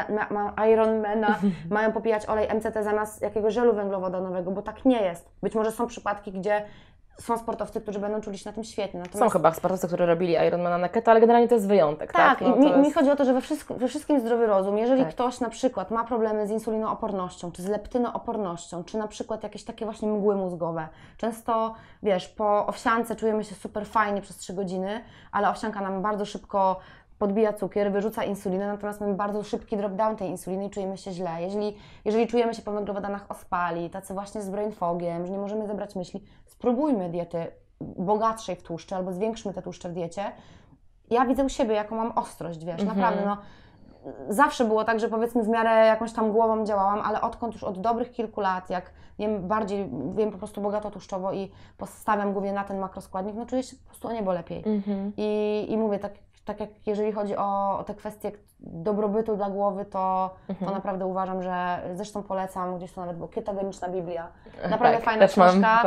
Ironmana mają popijać olej MCT zamiast jakiegoś żelu węglowodanowego, bo tak nie jest. Być może są przypadki, gdzie są sportowcy, którzy będą czuli się na tym świetnie. Natomiast... Są chyba sportowcy, którzy robili Ironmana na keto, ale generalnie to jest wyjątek, tak? Tak, i mi chodzi o to, że we wszystkim zdrowy rozum. Jeżeli ktoś na przykład ma problemy z insulinoopornością, czy z leptynoopornością, czy na przykład jakieś takie właśnie mgły mózgowe. Często, wiesz, po owsiance czujemy się super fajnie przez 3 godziny, ale owsianka nam bardzo szybko podbija cukier, wyrzuca insulinę, natomiast mamy bardzo szybki drop-down tej insuliny i czujemy się źle. Jeżeli czujemy się po węglowodanach ospali, tacy właśnie z brain fogiem, że nie możemy zebrać myśli, spróbujmy diety bogatszej w tłuszcze albo zwiększmy te tłuszcze w diecie. Ja widzę u siebie, jaką mam ostrość, wiesz, naprawdę, no. Zawsze było tak, że powiedzmy w miarę jakąś tam głową działałam, ale odkąd już od dobrych kilku lat, jak wiem po prostu bogato tłuszczowo i postawiam głównie na ten makroskładnik, no czuję się po prostu o niebo lepiej. I mówię, tak jak jeżeli chodzi o te kwestie dobrobytu dla głowy, to naprawdę uważam, że zresztą polecam, gdzieś to nawet było Ketogeniczna Biblia. Naprawdę fajna książka.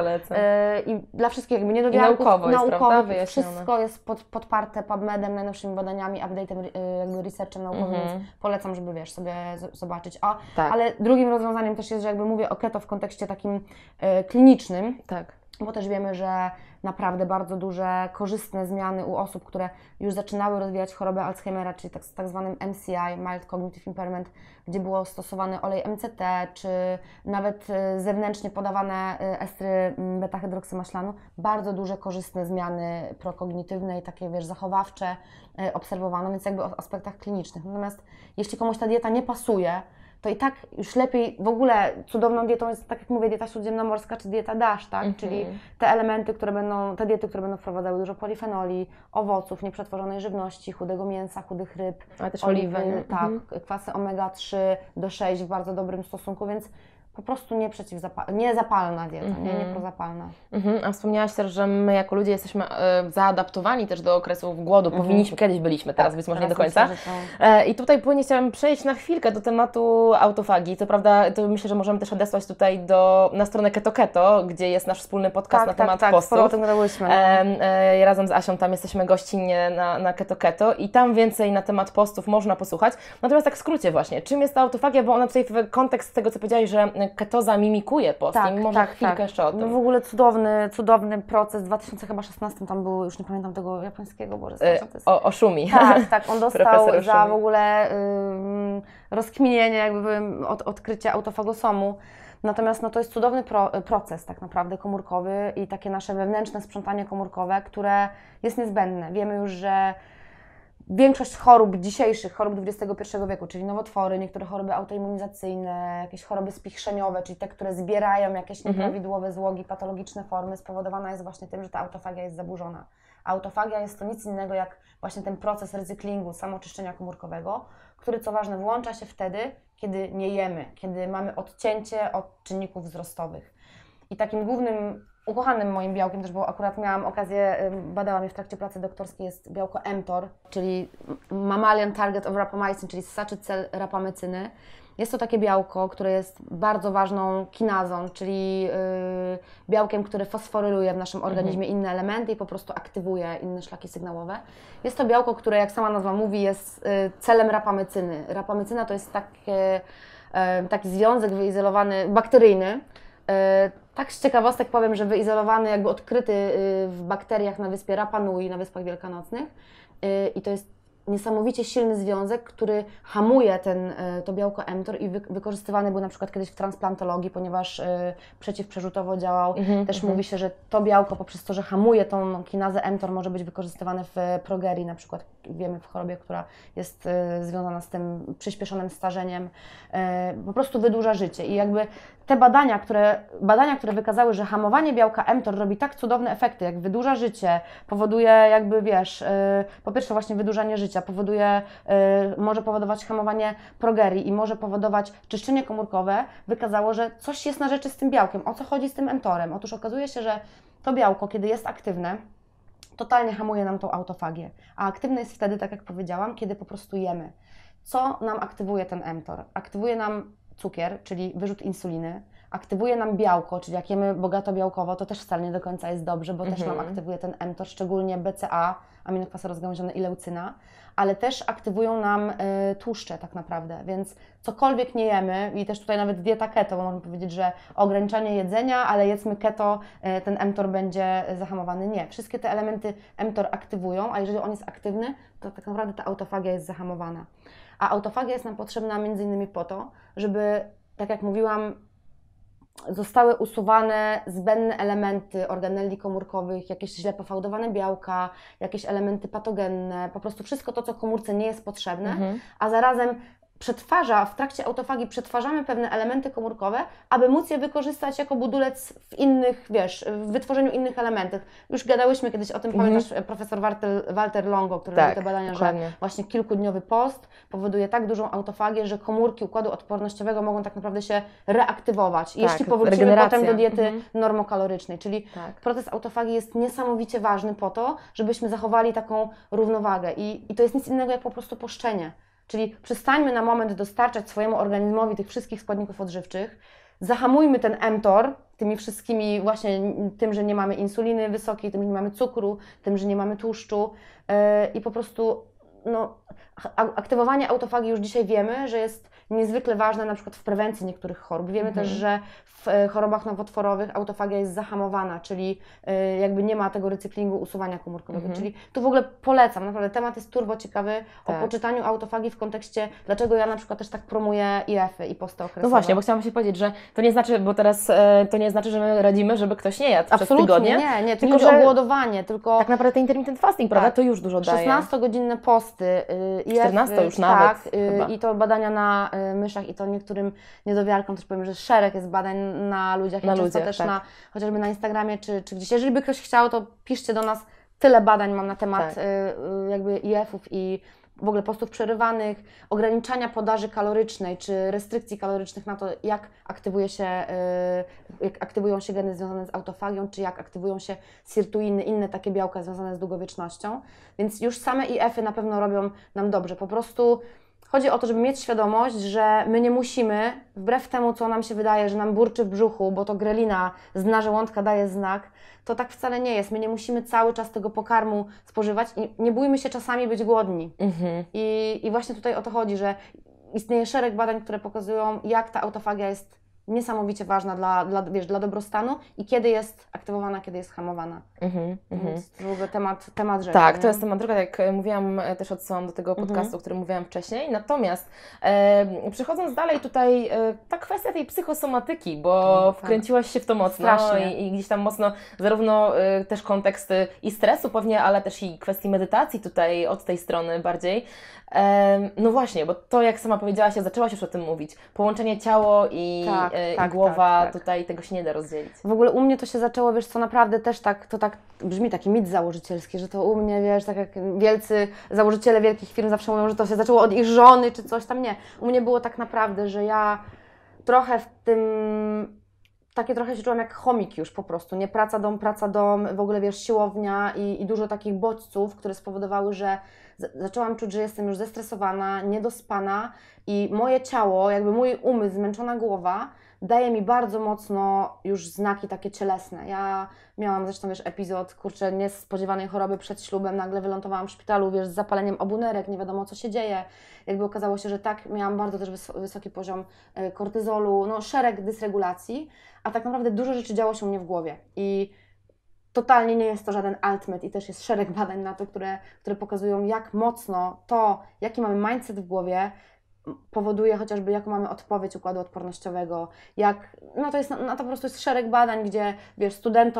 I dla wszystkich jakby niedowiarków, naukowych, wszystko jest podparte PubMedem, najnowszymi badaniami, update'em, jakby researchem naukowym, więc polecam, żeby wiesz, sobie zobaczyć. Ale drugim rozwiązaniem też jest, że jakby mówię o keto w kontekście takim klinicznym, bo też wiemy, że naprawdę bardzo duże, korzystne zmiany u osób, które już zaczynały rozwijać chorobę Alzheimera, czyli tak zwanym MCI, Mild Cognitive Impairment, gdzie było stosowany olej MCT, czy nawet zewnętrznie podawane estry beta-hydroksymaślanu, bardzo duże, korzystne zmiany prokognitywne i takie, wiesz, zachowawcze obserwowano, więc jakby o aspektach klinicznych. Natomiast jeśli komuś ta dieta nie pasuje, to i tak już lepiej, w ogóle cudowną dietą jest, tak jak mówię, dieta śródziemnomorska czy dieta DASH, tak? Czyli te elementy, te diety, które będą wprowadzały dużo polifenoli, owoców, nieprzetworzonej żywności, chudego mięsa, chudych ryb, ale też oliwy, kwasy omega-3 do 6 w bardzo dobrym stosunku, więc po prostu niezapalna dieta, nie prozapalna. A wspomniałaś też, że my jako ludzie jesteśmy zaadaptowani też do okresów głodu. Powinniśmy, kiedyś byliśmy, teraz być może nie do końca. I tutaj płynnie chciałam przejść na chwilkę do tematu autofagii. Co prawda, to myślę, że możemy też odesłać tutaj na stronę Keto, gdzie jest nasz wspólny podcast na temat postów. O tym gadałyśmy. Razem z Asią tam jesteśmy gościnnie na Keto i tam więcej na temat postów można posłuchać. Natomiast tak w skrócie właśnie, czym jest ta autofagia, bo ona tutaj w kontekst tego, co powiedziałaś, że ketoza mimikuje post i może chwilkę jeszcze o tym. No w ogóle cudowny proces. W 2016 tam był, już nie pamiętam tego japońskiego, bo Oshumi. Tak, on dostał za w ogóle rozkminienie, jakby odkrycie autofagosomu. Natomiast no, to jest cudowny proces tak naprawdę komórkowy i takie nasze wewnętrzne sprzątanie komórkowe, które jest niezbędne. Wiemy już, że większość chorób dzisiejszych, chorób XXI wieku, czyli nowotwory, niektóre choroby autoimmunizacyjne, jakieś choroby spichrzeniowe, czyli te, które zbierają jakieś nieprawidłowe złogi, patologiczne formy, spowodowana jest właśnie tym, że ta autofagia jest zaburzona. Autofagia jest to nic innego jak właśnie ten proces recyklingu, samoczyszczenia komórkowego, który, co ważne, włącza się wtedy, kiedy nie jemy, kiedy mamy odcięcie od czynników wzrostowych. I takim głównym Ukochanym moim białkiem też, bo akurat miałam okazję, badałam je w trakcie pracy doktorskiej, jest białko mTOR, czyli Mammalian Target of Rapamycin, czyli ssaczy cel rapamycyny. Jest to takie białko, które jest bardzo ważną kinazą, czyli białkiem, które fosforyluje w naszym organizmie inne elementy i po prostu aktywuje inne szlaki sygnałowe. Jest to białko, które, jak sama nazwa mówi, jest celem rapamycyny. Rapamycyna to jest taki związek wyizolowany, bakteryjny. Tak z ciekawostek powiem, że wyizolowany, jakby odkryty w bakteriach na wyspie Rapa Nui, na Wyspach Wielkanocnych. I to jest niesamowicie silny związek, który hamuje to białko mTOR i wykorzystywany był na przykład kiedyś w transplantologii, ponieważ przeciwprzerzutowo działał. Też mówi się, że to białko poprzez to, że hamuje tą kinazę mTOR, może być wykorzystywane w progerii, na przykład wiemy w chorobie, która jest związana z tym przyspieszonym starzeniem, po prostu wydłuża życie. I jakby te badania, które wykazały, że hamowanie białka mTOR robi tak cudowne efekty, jak wydłuża życie, powoduje jakby, wiesz, po pierwsze właśnie wydłużanie życia, może powodować hamowanie progerii i może powodować czyszczenie komórkowe, wykazało, że coś jest na rzeczy z tym białkiem. O co chodzi z tym mTOR-em? Otóż okazuje się, że to białko, kiedy jest aktywne, totalnie hamuje nam tą autofagię. A aktywne jest wtedy, tak jak powiedziałam, kiedy po prostu jemy. Co nam aktywuje ten mTOR? Aktywuje nam cukier, czyli wyrzut insuliny, aktywuje nam białko, czyli jak jemy bogato białkowo, to też wcale nie do końca jest dobrze, bo też nam aktywuje ten mTOR, szczególnie BCA, aminokwasu rozgałęzione i leucyna, ale też aktywują nam tłuszcze tak naprawdę, więc cokolwiek nie jemy i też tutaj nawet dieta keto, bo można powiedzieć, że ograniczanie jedzenia, ale jedzmy keto, ten mTOR będzie zahamowany. Nie, wszystkie te elementy mTOR aktywują, a jeżeli on jest aktywny, to tak naprawdę ta autofagia jest zahamowana. A autofagia jest nam potrzebna między innymi po to, żeby, tak jak mówiłam, zostały usuwane zbędne elementy organeli komórkowych, jakieś źle pofałdowane białka, jakieś elementy patogenne, po prostu wszystko to, co komórce nie jest potrzebne, a zarazem w trakcie autofagii przetwarzamy pewne elementy komórkowe, aby móc je wykorzystać jako budulec w innych, wiesz, w wytworzeniu innych elementów. Już gadałyśmy kiedyś o tym, pamiętasz, profesor Walter Longo, który robił te badania, dokładnie, że właśnie kilkudniowy post powoduje tak dużą autofagię, że komórki układu odpornościowego mogą tak naprawdę się reaktywować, jeśli powrócimy potem do diety normokalorycznej. Czyli proces autofagii jest niesamowicie ważny po to, żebyśmy zachowali taką równowagę i to jest nic innego jak po prostu poszczenie. Czyli przestańmy na moment dostarczać swojemu organizmowi tych wszystkich składników odżywczych, zahamujmy ten mTOR tymi wszystkimi właśnie tym, że nie mamy insuliny wysokiej, tym, że nie mamy cukru, tym, że nie mamy tłuszczu i po prostu aktywowanie autofagii już dzisiaj wiemy, że jest niezwykle ważne na przykład w prewencji niektórych chorób. Wiemy też, że w chorobach nowotworowych autofagia jest zahamowana, czyli jakby nie ma tego recyklingu, usuwania komórkowego. Czyli tu w ogóle polecam, naprawdę temat jest turbo ciekawy o poczytaniu autofagii w kontekście, dlaczego ja na przykład też tak promuję IF-y i posty okresowe. No właśnie, bo chciałam się powiedzieć, że to nie znaczy, bo teraz to nie znaczy, że my radzimy, żeby ktoś nie jadł przez tygodnie. Nie, tylko że o głodowanie, tylko tak naprawdę ten intermittent fasting, prawda, to już dużo daje. 16-godzinne posty, IF-y, 14 już nawet chyba. I to badania na myszach i to niektórym niedowiarkom też powiem, że szereg jest badań na ludziach, też chociażby na Instagramie czy gdzieś. Jeżeli by ktoś chciał, to piszcie do nas, tyle badań mam na temat jakby IF-ów i w ogóle postów przerywanych, ograniczania podaży kalorycznej czy restrykcji kalorycznych na to, jak aktywują się geny związane z autofagią, czy jak aktywują się sirtuiny, inne takie białka związane z długowiecznością. Więc już same IF-y na pewno robią nam dobrze. Po prostu chodzi o to, żeby mieć świadomość, że my nie musimy, wbrew temu, co nam się wydaje, że nam burczy w brzuchu, bo to grelina z dna żołądka daje znak, to tak wcale nie jest. My nie musimy cały czas tego pokarmu spożywać i nie bójmy się czasami być głodni. I właśnie tutaj o to chodzi, że istnieje szereg badań, które pokazują, jak ta autofagia jest niesamowicie ważna dla dobrostanu i kiedy jest aktywowana, kiedy jest hamowana. Więc to w ogóle temat rzeczy. Tak, to jest temat droga, jak mówiłam, też odsyłam do tego podcastu, o którym mówiłam wcześniej. Natomiast przechodząc dalej tutaj, ta kwestia tej psychosomatyki, bo wkręciłaś się w to mocno i gdzieś tam mocno zarówno też kontekst i stresu pewnie, ale też i kwestii medytacji tutaj od tej strony bardziej. No właśnie, bo to jak sama powiedziałaś, zaczęłaś już o tym mówić. Połączenie ciało i głowa, tutaj tego się nie da rozdzielić. W ogóle u mnie to się zaczęło, wiesz co, naprawdę też to tak brzmi taki mit założycielski, że to u mnie, wiesz, tak jak wielcy założyciele wielkich firm zawsze mówią, że to się zaczęło od ich żony czy coś tam, nie. U mnie było tak naprawdę, że ja trochę w tym takie trochę się czułam jak chomik już po prostu, nie? Praca, dom, w ogóle wiesz, siłownia i dużo takich bodźców, które spowodowały, że zaczęłam czuć, że jestem już zestresowana, niedospana i moje ciało, jakby mój umysł, zmęczona głowa daje mi bardzo mocno już znaki takie cielesne. Ja miałam zresztą, wiesz, epizod, kurczę, niespodziewanej choroby przed ślubem, nagle wylądowałam w szpitalu, wiesz, z zapaleniem obu nerek, nie wiadomo co się dzieje. Jakby okazało się, że tak, miałam bardzo też wysoki poziom kortyzolu, no szereg dysregulacji, a tak naprawdę dużo rzeczy działo się u mnie w głowie i totalnie nie jest to żaden altmet i też jest szereg badań na to, które pokazują, jak mocno to, jaki mamy mindset w głowie, powoduje chociażby, jaką mamy odpowiedź układu odpornościowego, no to jest, no to po prostu jest szereg badań, gdzie wiesz,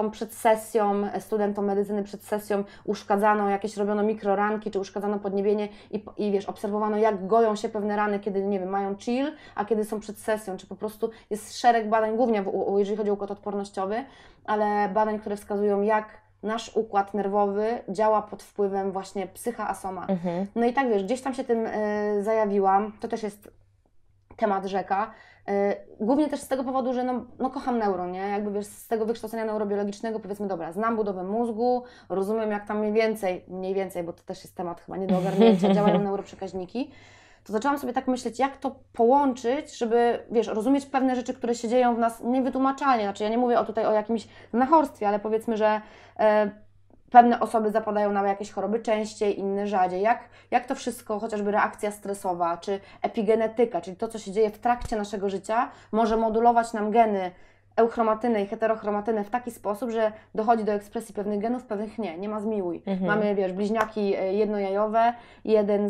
studentom medycyny przed sesją uszkadzano jakieś, robiono mikroranki, czy uszkadzano podniebienie i wiesz, obserwowano, jak goją się pewne rany, kiedy, nie wiem, mają chill, a kiedy są przed sesją, czy po prostu jest szereg badań, głównie jeżeli chodzi o układ odpornościowy, ale badań, które wskazują, jak nasz układ nerwowy działa pod wpływem właśnie psycha a soma. No i tak wiesz, gdzieś tam się tym zajawiłam, to też jest temat rzeka. Głównie też z tego powodu, że no kocham neuro, nie? Jakby wiesz, z tego wykształcenia neurobiologicznego powiedzmy, dobra, znam budowę mózgu, rozumiem jak tam mniej więcej, bo to też jest temat chyba nie do ogarnięcia, działają neuroprzekaźniki. To zaczęłam sobie tak myśleć, jak to połączyć, żeby, wiesz, rozumieć pewne rzeczy, które się dzieją w nas niewytłumaczalnie. Znaczy ja nie mówię tutaj o jakimś znachorstwie, ale powiedzmy, że pewne osoby zapadają na jakieś choroby częściej, inne rzadziej. Jak to wszystko, chociażby reakcja stresowa, czy epigenetyka, czyli to, co się dzieje w trakcie naszego życia, może modulować nam geny euchromatynę i heterochromatynę w taki sposób, że dochodzi do ekspresji pewnych genów, pewnych nie ma zmiłuj. Mamy, wiesz, bliźniaki jednojajowe, jeden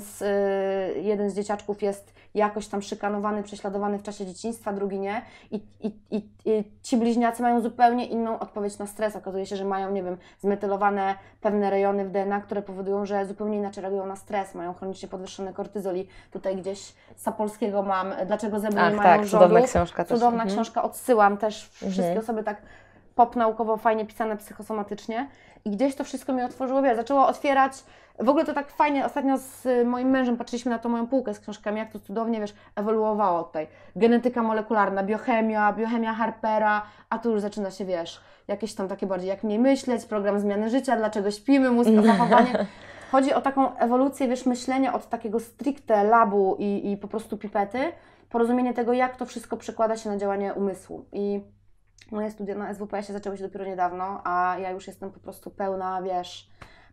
z dzieciaczków jest jakoś tam szykanowany, prześladowany w czasie dzieciństwa, drugi nie i ci bliźniacy mają zupełnie inną odpowiedź na stres. Okazuje się, że mają, nie wiem, zmetylowane pewne rejony w DNA, które powodują, że zupełnie inaczej reagują na stres, mają chronicznie podwyższony kortyzol i tutaj gdzieś z Sapolskiego mam Dlaczego zebry nie mają żodów. Cudowna książka też. Cudowna książka, odsyłam też wszystkie osoby tak pop naukowo, fajnie pisane psychosomatycznie i gdzieś to wszystko mi otworzyło, wiesz, zaczęło otwierać, w ogóle to tak fajnie, ostatnio z moim mężem patrzyliśmy na tą moją półkę z książkami, jak to cudownie, wiesz, ewoluowało tutaj, genetyka molekularna, biochemia Harpera, a tu już zaczyna się, wiesz, jakieś tam takie bardziej jak mniej myśleć, program zmiany życia, dlaczego śpimy, mózg, zachowanie. Chodzi o taką ewolucję, wiesz, myślenia od takiego stricte labu i po prostu pipety, porozumienie tego, jak to wszystko przekłada się na działanie umysłu. I moje studia na SWPS-ie zaczęły się dopiero niedawno, a ja już jestem po prostu pełna, wiesz,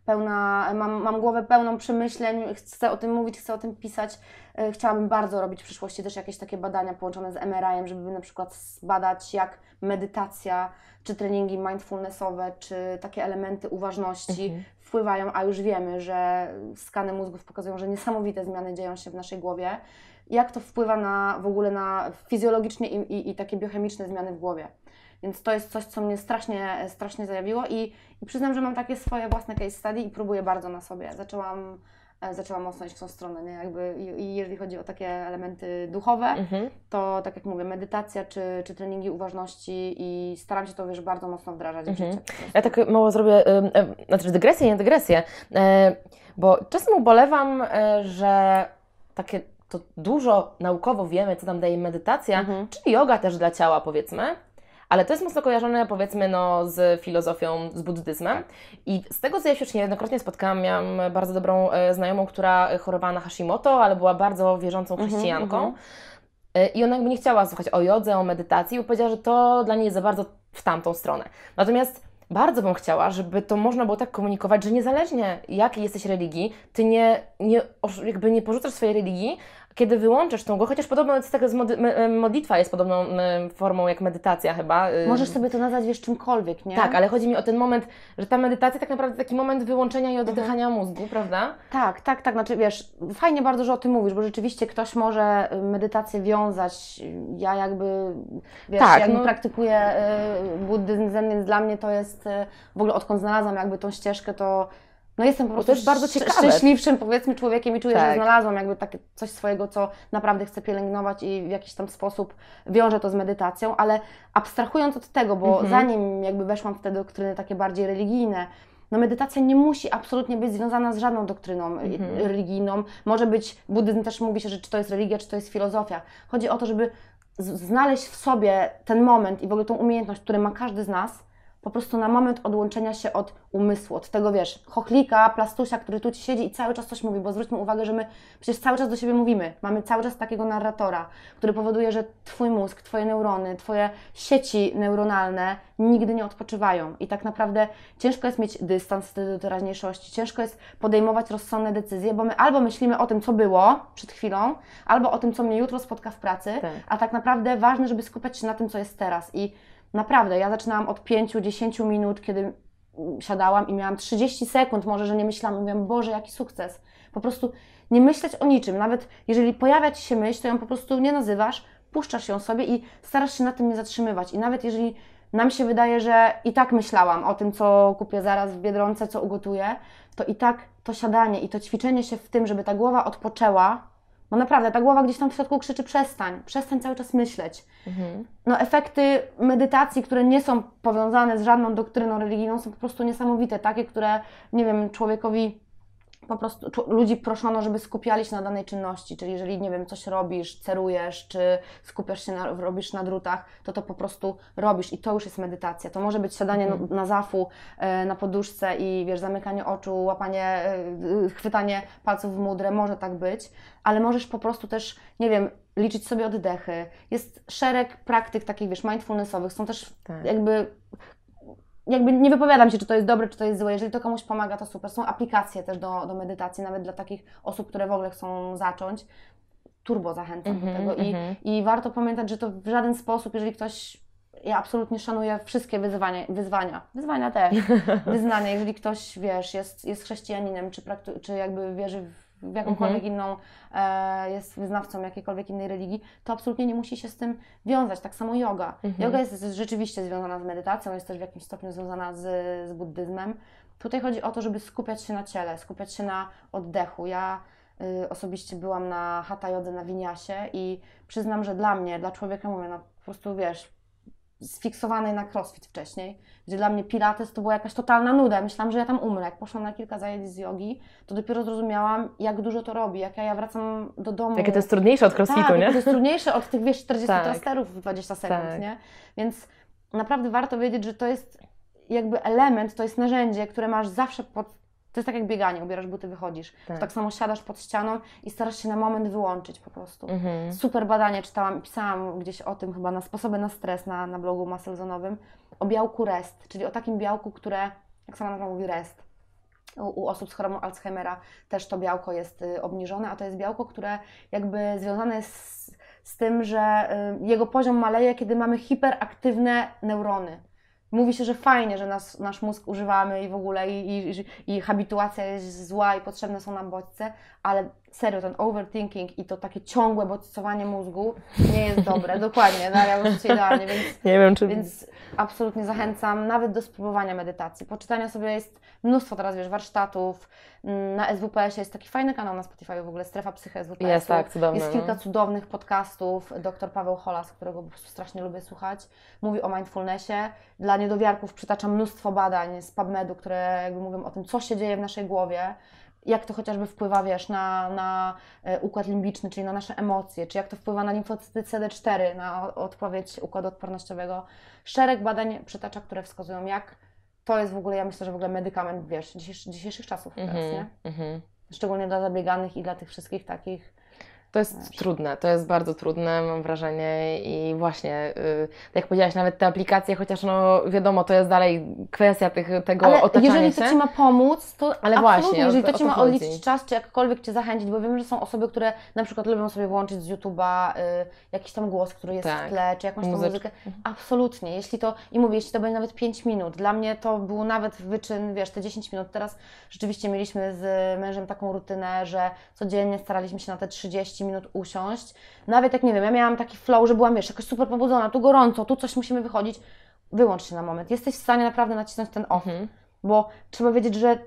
mam głowę pełną przemyśleń, chcę o tym mówić, chcę o tym pisać. Chciałabym bardzo robić w przyszłości też jakieś takie badania połączone z MRI-em, żeby na przykład zbadać, jak medytacja, czy treningi mindfulnessowe, czy takie elementy uważności wpływają, a już wiemy, że skany mózgów pokazują, że niesamowite zmiany dzieją się w naszej głowie. Jak to wpływa w ogóle na fizjologiczne i takie biochemiczne zmiany w głowie. Więc to jest coś, co mnie strasznie zajawiło i przyznam, że mam takie swoje własne case study i próbuję bardzo na sobie. Zaczęłam mocno iść w tą stronę, nie? Jakby, i jeżeli chodzi o takie elementy duchowe, to tak jak mówię, medytacja czy treningi uważności i staram się to, wiesz, bardzo mocno wdrażać w życie. Ja tak mało zrobię, znaczy dygresję, bo czasem ubolewam, że takie to dużo naukowo wiemy, co nam daje medytacja, czy yoga też dla ciała, powiedzmy. Ale to jest mocno kojarzone, powiedzmy, z filozofią, z buddyzmem. I z tego, co ja się już niejednokrotnie spotkałam, miałam bardzo dobrą znajomą, która chorowała na Hashimoto, ale była bardzo wierzącą chrześcijanką. I ona jakby nie chciała słuchać o jodze, o medytacji, bo powiedziała, że to dla niej jest za bardzo w tamtą stronę. Natomiast bardzo bym chciała, żeby to można było tak komunikować, że niezależnie jakiej jesteś religii, ty nie porzucasz swojej religii, kiedy wyłączasz tą chociaż podobno jest taka modlitwa jest podobną formą jak medytacja chyba. Możesz sobie to nazwać, wiesz, czymkolwiek, nie? Tak, ale chodzi mi o ten moment, że ta medytacja tak naprawdę taki moment wyłączenia i oddychania mózgu, prawda? Tak, znaczy wiesz, fajnie bardzo, że o tym mówisz, bo rzeczywiście ktoś może medytację wiązać, ja jakby, wiesz, praktykuję buddyzm, zen, więc dla mnie to jest, w ogóle odkąd znalazłam jakby tą ścieżkę, to jestem po prostu jest bardzo szczęśliwszym, powiedzmy, człowiekiem i czuję, że znalazłam jakby takie coś swojego, co naprawdę chcę pielęgnować i w jakiś tam sposób wiążę to z medytacją, ale abstrahując od tego, bo zanim jakby weszłam w te doktryny takie bardziej religijne, medytacja nie musi absolutnie być związana z żadną doktryną religijną. Może być, buddyzm też mówi się, że czy to jest religia, czy to jest filozofia. Chodzi o to, żeby znaleźć w sobie ten moment i w ogóle tą umiejętność, którą ma każdy z nas, po prostu na moment odłączenia się od umysłu, od tego, wiesz, chochlika, plastusia, który tu Ci siedzi i cały czas coś mówi, bo zwróćmy uwagę, że my przecież cały czas do siebie mówimy. Mamy cały czas takiego narratora, który powoduje, że Twój mózg, Twoje neurony, Twoje sieci neuronalne nigdy nie odpoczywają. I tak naprawdę ciężko jest mieć dystans do teraźniejszości, ciężko jest podejmować rozsądne decyzje, bo my albo myślimy o tym, co było przed chwilą, albo o tym, co mnie jutro spotka w pracy, a tak naprawdę ważne, żeby skupiać się na tym, co jest teraz. I naprawdę, ja zaczynałam od 5-10 minut, kiedy siadałam i miałam 30 sekund może, że nie myślałam, mówiłam, Boże, jaki sukces. Po prostu nie myśleć o niczym, nawet jeżeli pojawia Ci się myśl, to ją po prostu nie nazywasz, puszczasz ją sobie i starasz się na tym nie zatrzymywać. I nawet jeżeli nam się wydaje, że i tak myślałam o tym, co kupię zaraz w Biedronce, co ugotuję, to i tak to siadanie i to ćwiczenie się w tym, żeby ta głowa odpoczęła, bo naprawdę, ta głowa gdzieś tam w środku krzyczy przestań cały czas myśleć. No efekty medytacji, które nie są powiązane z żadną doktryną religijną, są po prostu niesamowite, takie, które, nie wiem, człowiekowi po prostu, ludzi proszono, żeby skupiali się na danej czynności, czyli jeżeli, nie wiem, coś robisz, cerujesz, czy skupiasz się, robisz na drutach, to po prostu robisz i to już jest medytacja. To może być siadanie na zafu, na poduszce i, wiesz, zamykanie oczu, łapanie, chwytanie palców w mudrę, może tak być, ale możesz po prostu też, nie wiem, liczyć sobie oddechy. Jest szereg praktyk takich, wiesz, mindfulnessowych, są też jakby nie wypowiadam się, czy to jest dobre, czy to jest złe. Jeżeli to komuś pomaga, to super. Są aplikacje też do medytacji, nawet dla takich osób, które w ogóle chcą zacząć. Turbo zachęcam do tego i warto pamiętać, że to w żaden sposób, jeżeli ktoś, ja absolutnie szanuję wszystkie wyzwania też, wyznania, jeżeli ktoś, wiesz, jest chrześcijaninem, czy jakby wierzy w jakąkolwiek inną, jest wyznawcą jakiejkolwiek innej religii, to absolutnie nie musi się z tym wiązać. Tak samo yoga. Yoga jest rzeczywiście związana z medytacją, jest też w jakimś stopniu związana z buddyzmem. Tutaj chodzi o to, żeby skupiać się na ciele, skupiać się na oddechu. Ja osobiście byłam na Hatha Jodze na Winiasie i przyznam, że dla mnie, dla człowieka, mówię, no po prostu, wiesz, sfiksowanej na crossfit wcześniej, gdzie dla mnie pilates to była jakaś totalna nuda. Myślałam, że ja tam umrę. Jak poszłam na kilka zajęć z jogi, to dopiero zrozumiałam, jak dużo to robi, jak ja wracam do domu. Jakie to jest trudniejsze od crossfitu, nie? Jakie to jest trudniejsze od tych, wiesz, 40 thrusterów w 20 sekund, nie? Więc naprawdę warto wiedzieć, że to jest jakby element, to jest narzędzie, które masz zawsze to jest tak jak bieganie, ubierasz buty, wychodzisz. Tak samo siadasz pod ścianą i starasz się na moment wyłączyć po prostu. Super badanie czytałam i pisałam gdzieś o tym chyba na sposoby na stres na blogu Musclezonowym, o białku REST, czyli o takim białku, które, jak sama nazwa mówi, REST. U osób z chorobą Alzheimera też to białko jest obniżone, a to jest białko, które jakby związane jest z tym, że jego poziom maleje, kiedy mamy hiperaktywne neurony. Mówi się, że fajnie, że nasz mózg używamy i w ogóle i habituacja jest zła i potrzebne są nam bodźce, ale serio, ten overthinking i to takie ciągłe bodźcowanie mózgu nie jest dobre. Dokładnie, no, ja już idealnie, więc, nie wiem, więc absolutnie zachęcam nawet do spróbowania medytacji. Poczytania sobie jest mnóstwo teraz, wiesz, warsztatów. Na SWPS-ie jest taki fajny kanał na Spotify w ogóle, Strefa Psyche SWPS-u. Jest tak, cudowne. Jest kilka cudownych podcastów. Dr Paweł Holas, którego po prostu strasznie lubię słuchać, mówi o mindfulnessie. Dla niedowiarków przytacza mnóstwo badań z PubMedu, które jakby mówią o tym, co się dzieje w naszej głowie, jak to chociażby wpływa, wiesz, na układ limbiczny, czyli na nasze emocje, czy jak to wpływa na limfocyty CD4, na odpowiedź układu odpornościowego. Szereg badań przytacza, które wskazują, jak to jest w ogóle, ja myślę, że w ogóle medykament, wiesz, dzisiejszych czasów teraz, nie? Szczególnie dla zabieganych i dla tych wszystkich takich. To jest trudne, to jest bardzo trudne, mam wrażenie i właśnie, tak jak powiedziałaś, nawet te aplikacje, chociaż no wiadomo, to jest dalej kwestia tego ale otaczania jeżeli się. to Ci ma pomóc, to ale absolutnie, właśnie, jeżeli to Ci ma chodzi. odliczyć czas, czy jakkolwiek Cię zachęcić, bo wiem, że są osoby, które na przykład lubią sobie włączyć z YouTube'a jakiś tam głos, który jest w tle, czy jakąś tam muzykę. Absolutnie, jeśli to będzie nawet 5 minut, dla mnie to był nawet wyczyn, wiesz, te 10 minut. Teraz rzeczywiście mieliśmy z mężem taką rutynę, że codziennie staraliśmy się na te 30 minut usiąść. Nawet jak, nie wiem, ja miałam taki flow, że byłam, wiesz, jakoś super pobudzona, tu gorąco, tu coś musimy wychodzić. Wyłącz się na moment. Jesteś w stanie naprawdę nacisnąć ten off, bo trzeba wiedzieć, że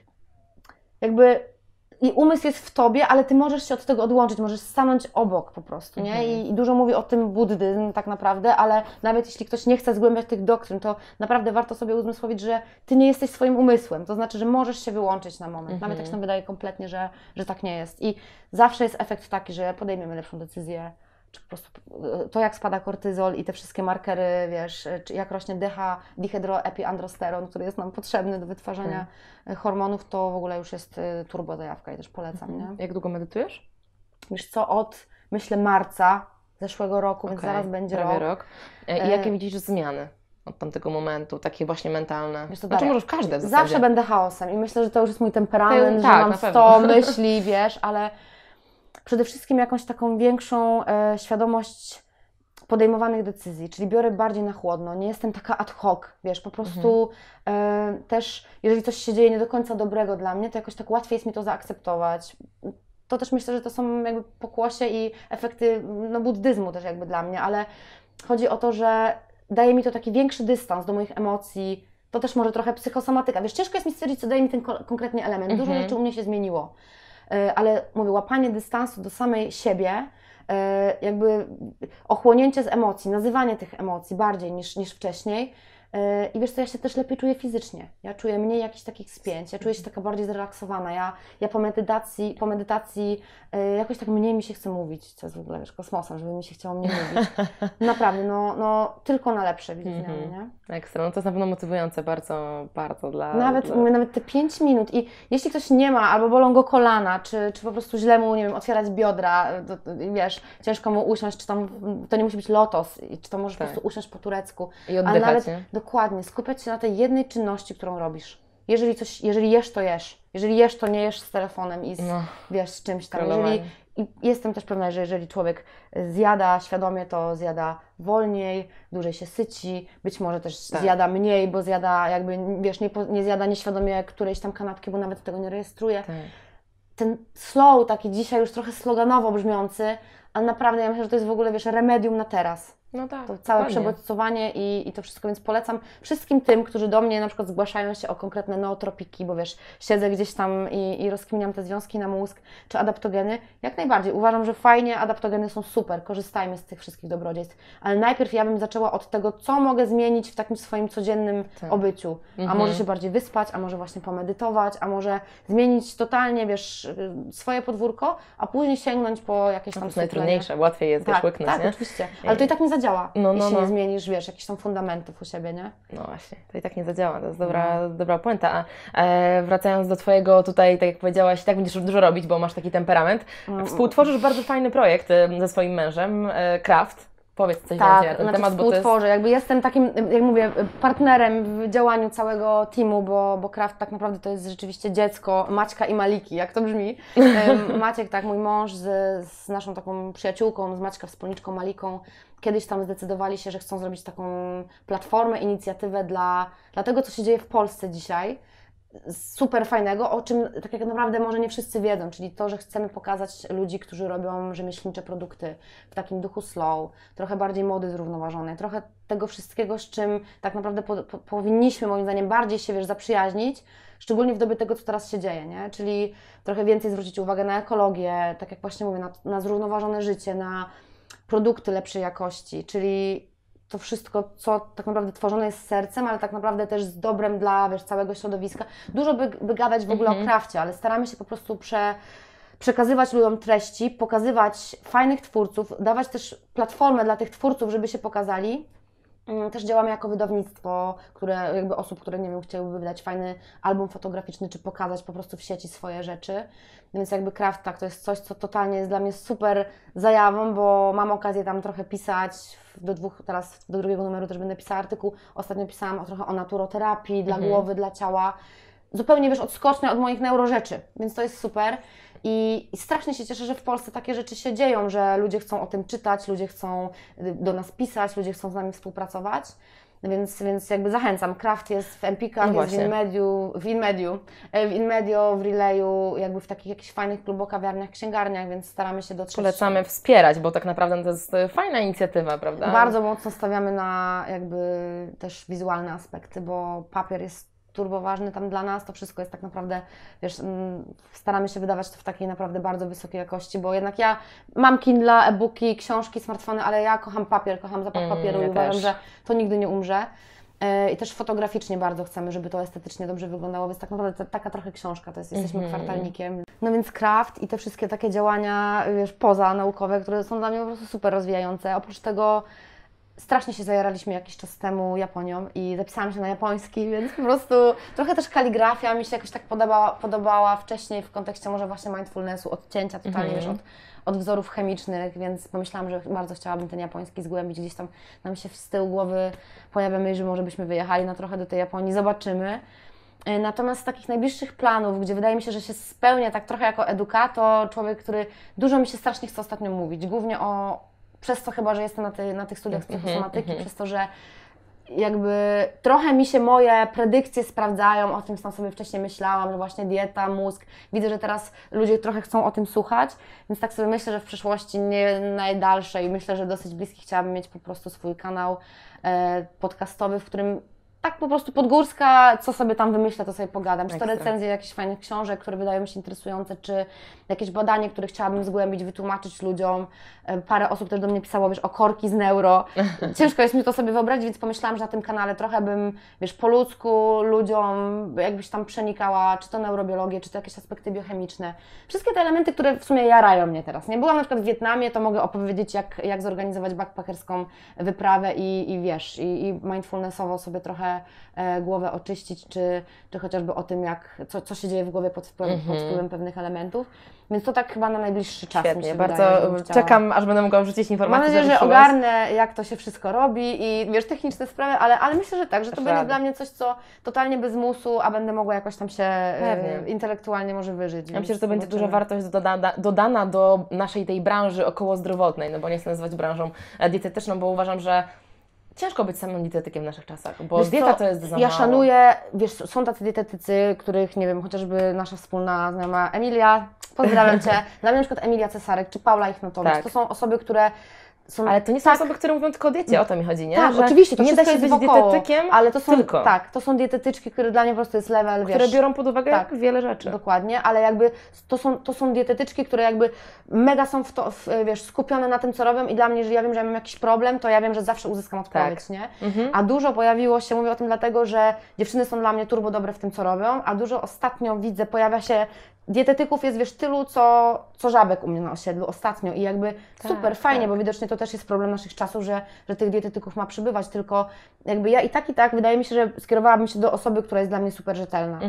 jakby i umysł jest w Tobie, ale Ty możesz się od tego odłączyć, możesz stanąć obok po prostu, nie? I dużo mówi o tym buddyzm tak naprawdę, ale nawet jeśli ktoś nie chce zgłębiać tych doktryn, to naprawdę warto sobie uzmysłowić, że Ty nie jesteś swoim umysłem, to znaczy, że możesz się wyłączyć na moment, nawet jak się nam wydaje kompletnie, że tak nie jest. I zawsze jest efekt taki, że podejmiemy lepszą decyzję, czy po prostu to, jak spada kortyzol i te wszystkie markery, wiesz, czy jak rośnie dihydroepiandrosteron, który jest nam potrzebny do wytwarzania hormonów, to w ogóle już jest turbo zajawka i też polecam, nie? Jak długo medytujesz? Wiesz co, od myślę marca zeszłego roku, więc zaraz będzie prawie rok. I jakie widzisz zmiany od tamtego momentu, takie właśnie mentalne? Wiesz co, Znaczy Daria, może w każde w zasadzie. zawsze będę chaosem i myślę, że to już jest mój temperament, że tak, mam na 100 myśli, wiesz, ale przede wszystkim jakąś taką większą świadomość podejmowanych decyzji, czyli biorę bardziej na chłodno, nie jestem taka ad hoc, wiesz, po prostu też jeżeli coś się dzieje nie do końca dobrego dla mnie, to jakoś tak łatwiej jest mi to zaakceptować. To też myślę, że to są jakby pokłosie i efekty buddyzmu też jakby dla mnie, ale chodzi o to, że daje mi to taki większy dystans do moich emocji, to też może trochę psychosomatyka, wiesz, ciężko jest mi stwierdzić, co daje mi ten konkretny element, dużo rzeczy u mnie się zmieniło, ale mówię, łapanie dystansu do samej siebie, jakby ochłonięcie z emocji, nazywanie tych emocji bardziej niż wcześniej. I wiesz co, ja się też lepiej czuję fizycznie. Ja czuję mniej jakichś takich spięć, ja czuję się taka bardziej zrelaksowana. Ja po medytacji jakoś tak mniej mi się chce mówić, co jest w ogóle, wiesz, kosmosem, żeby mi się chciało mniej mówić. Naprawdę, no tylko na lepsze widzę zmiany, nie? Ekstra, no to jest na pewno motywujące bardzo, bardzo dla... Nawet te 5 minut i jeśli ktoś nie ma, albo bolą go kolana, czy po prostu źle mu, nie wiem, otwierać biodra, wiesz, ciężko mu usiąść, czy tam, to nie musi być lotos, czy to możesz po prostu usiąść po turecku. I oddychać, ale nawet, nie? Dokładnie, skupiać się na tej jednej czynności, którą robisz. Jeżeli jesz, to jesz. Jeżeli jesz, to nie jesz z telefonem i wiesz, z czymś tam. I jestem też pewna, że jeżeli człowiek zjada świadomie, to zjada wolniej, dłużej się syci, być może też zjada mniej, bo zjada jakby, wiesz, nie zjada nieświadomie którejś tam kanapki, bo nawet tego nie rejestruje. Tak. Ten slow, taki dzisiaj już trochę sloganowo brzmiący, ale naprawdę ja myślę, że to jest w ogóle, wiesz, remedium na teraz. No tak, To całe przebodźcowanie i to wszystko, więc polecam wszystkim tym, którzy do mnie na przykład zgłaszają się o konkretne nootropiki, bo wiesz, siedzę gdzieś tam i rozkminiam te związki na mózg, czy adaptogeny, jak najbardziej. Uważam, że fajnie, adaptogeny są super, korzystajmy z tych wszystkich dobrodziejstw, ale najpierw ja bym zaczęła od tego, co mogę zmienić w takim swoim codziennym obyciu. A może się bardziej wyspać, a może właśnie pomedytować, a może zmienić totalnie, wiesz, swoje podwórko, a później sięgnąć po jakieś tam to jest najtrudniejsze, łatwiej jest łyknąć, tak, nie? oczywiście, ale to i tak nie zadziała, jeśli nie zmienisz, wiesz, jakichś tam fundamentów u siebie, nie? No właśnie, to i tak nie zadziała, to jest dobra puenta. A wracając do Twojego tutaj, tak jak powiedziałaś, i tak będziesz dużo robić, bo masz taki temperament. Współtworzysz bardzo fajny projekt ze swoim mężem, Craft. Powiedz coś więcej na ten temat, bo to jest... Jakby jestem takim, jak mówię, partnerem w działaniu całego teamu, bo Craft tak naprawdę to jest rzeczywiście dziecko Maćka i Maliki, jak to brzmi. Maciek, tak, mój mąż z naszą taką przyjaciółką, z Maćka wspólniczką Maliką, kiedyś tam zdecydowali się, że chcą zrobić taką platformę, inicjatywę dla tego, co się dzieje w Polsce dzisiaj. Super fajnego, o czym tak jak naprawdę może nie wszyscy wiedzą, czyli to, że chcemy pokazać ludzi, którzy robią rzemieślnicze produkty w takim duchu slow, trochę bardziej mody zrównoważonej, trochę tego wszystkiego, z czym tak naprawdę powinniśmy moim zdaniem bardziej się, wiesz, zaprzyjaźnić, szczególnie w dobie tego, co teraz się dzieje, nie? Czyli trochę więcej zwrócić uwagę na ekologię, tak jak właśnie mówię, na zrównoważone życie, na produkty lepszej jakości, czyli to wszystko, co tak naprawdę tworzone jest z sercem, ale tak naprawdę też z dobrem dla, wiesz, całego środowiska. Dużo by gadać w ogóle o Crafcie, ale staramy się po prostu przekazywać ludziom treści, pokazywać fajnych twórców, dawać też platformę dla tych twórców, żeby się pokazali. Też działamy jako wydawnictwo, jakby osób, które, nie wiem, chciałyby wydać fajny album fotograficzny, czy pokazać po prostu w sieci swoje rzeczy. Więc jakby Craft, tak, to jest coś, co totalnie jest dla mnie super zajawą, bo mam okazję tam trochę pisać, teraz do drugiego numeru też będę pisała artykuł. Ostatnio pisałam trochę o naturoterapii dla głowy, dla ciała. Zupełnie, wiesz, odskocznia od moich neurorzeczy, więc to jest super. I strasznie się cieszę, że w Polsce takie rzeczy się dzieją, że ludzie chcą o tym czytać, ludzie chcą do nas pisać, ludzie chcą z nami współpracować. Więc jakby zachęcam. Craft jest w Empikach, jest w InMedio, w Relayu, jakby w takich jakichś fajnych klubokawiarniach, księgarniach, więc staramy się dotrzeć. Polecamy wspierać, bo tak naprawdę to jest fajna inicjatywa, prawda? Bardzo mocno stawiamy na jakby też wizualne aspekty, bo papier jest turbo ważny tam dla nas, to wszystko jest tak naprawdę, wiesz, staramy się wydawać to w takiej naprawdę bardzo wysokiej jakości, bo jednak ja mam Kindle, e-booki, książki, smartfony, ale ja kocham papier, kocham zapach papieru i uważam, że to nigdy nie umrze. I też fotograficznie bardzo chcemy, żeby to estetycznie dobrze wyglądało, więc tak naprawdę taka trochę książka, to jest, jesteśmy kwartalnikiem. No więc craft i te wszystkie takie działania, wiesz, pozanaukowe, które są dla mnie po prostu super rozwijające. Oprócz tego strasznie się zajaraliśmy jakiś czas temu Japonią i zapisałam się na japoński, więc po prostu trochę też kaligrafia mi się jakoś tak podobała wcześniej w kontekście może właśnie mindfulnessu, odcięcia totalnie wiesz, od wzorów chemicznych, więc pomyślałam, że bardzo chciałabym ten japoński zgłębić. Gdzieś tam nam się z tyłu głowy pojawia myśl, że może byśmy wyjechali na trochę do tej Japonii, zobaczymy. Natomiast z takich najbliższych planów, gdzie wydaje mi się, że się spełnia tak trochę jako edukator, człowiek, który dużo mi się strasznie chce ostatnio mówić, głównie przez to chyba, że jestem na tych studiach psychosomatyki, przez to, że jakby trochę mi się moje predykcje sprawdzają, o tym sam sobie wcześniej myślałam, że właśnie dieta, mózg, widzę, że teraz ludzie trochę chcą o tym słuchać, więc tak sobie myślę, że w przyszłości nie najdalszej, myślę, że dosyć bliskiej chciałabym mieć po prostu swój kanał podcastowy, w którym tak po prostu podgórska, co sobie tam wymyślę, to sobie pogadam. Czy to recenzje jakichś fajnych książek, które wydają mi się interesujące, czy jakieś badanie, które chciałabym zgłębić, wytłumaczyć ludziom. Parę osób też do mnie pisało, wiesz, o korki z neuro. Ciężko jest mi to sobie wyobrazić, więc pomyślałam, że na tym kanale trochę bym, wiesz, po ludzku ludziom jakbyś tam przenikała, czy to neurobiologię, czy to jakieś aspekty biochemiczne. Wszystkie te elementy, które w sumie jarają mnie teraz. Nie byłam na przykład w Wietnamie, to mogę opowiedzieć, jak zorganizować backpackerską wyprawę i wiesz, i mindfulnessowo sobie trochę głowę oczyścić, czy chociażby o tym, co się dzieje w głowie pod wpływem pewnych elementów. Więc to tak chyba na najbliższy czas mi się bardzo wydaje, czekam, aż będę mogła wrzucić informacje. Mam nadzieję, że ogarnę, jak to się wszystko robi i wiesz, techniczne sprawy, ale myślę, że tak, że to będzie dla mnie coś, co totalnie bez musu, a będę mogła jakoś tam się intelektualnie może wyżyć. Ja myślę, że to będzie duża wartość dodana do naszej tej branży okołozdrowotnej, no bo nie chcę nazywać branżą dietetyczną, bo uważam, że ciężko być samym dietetykiem w naszych czasach, bo wiesz dieta to jest za mało. Ja szanuję, wiesz, są tacy dietetycy, których, nie wiem, chociażby nasza wspólna znajoma Emilia, pozdrawiam Cię, dla mnie na przykład Emilia Cesarek czy Paula Ichnotowicz, to są osoby, które są... Ale to nie są osoby, które mówią tylko o diecie, o to mi chodzi, nie? Tak, że oczywiście, to nie da się być wokoło, dietetykiem, ale to są, tylko. Tak, to są dietetyczki, które dla mnie po prostu jest level, wiesz... Które biorą pod uwagę wiele rzeczy. Dokładnie, ale jakby to są dietetyczki, które jakby mega są wiesz, skupione na tym, co robią i dla mnie, że ja wiem, że ja mam jakiś problem, to ja wiem, że zawsze uzyskam odpowiedź, nie? A dużo pojawiło się, mówię o tym dlatego, że dziewczyny są dla mnie turbo dobre w tym, co robią, a dużo ostatnio widzę, pojawia się dietetyków jest, wiesz, tylu, co żabek u mnie na osiedlu ostatnio i jakby super, fajnie, bo widocznie to też jest problem naszych czasów, że tych dietetyków ma przybywać, tylko jakby ja i tak wydaje mi się, że skierowałabym się do osoby, która jest dla mnie super rzetelna.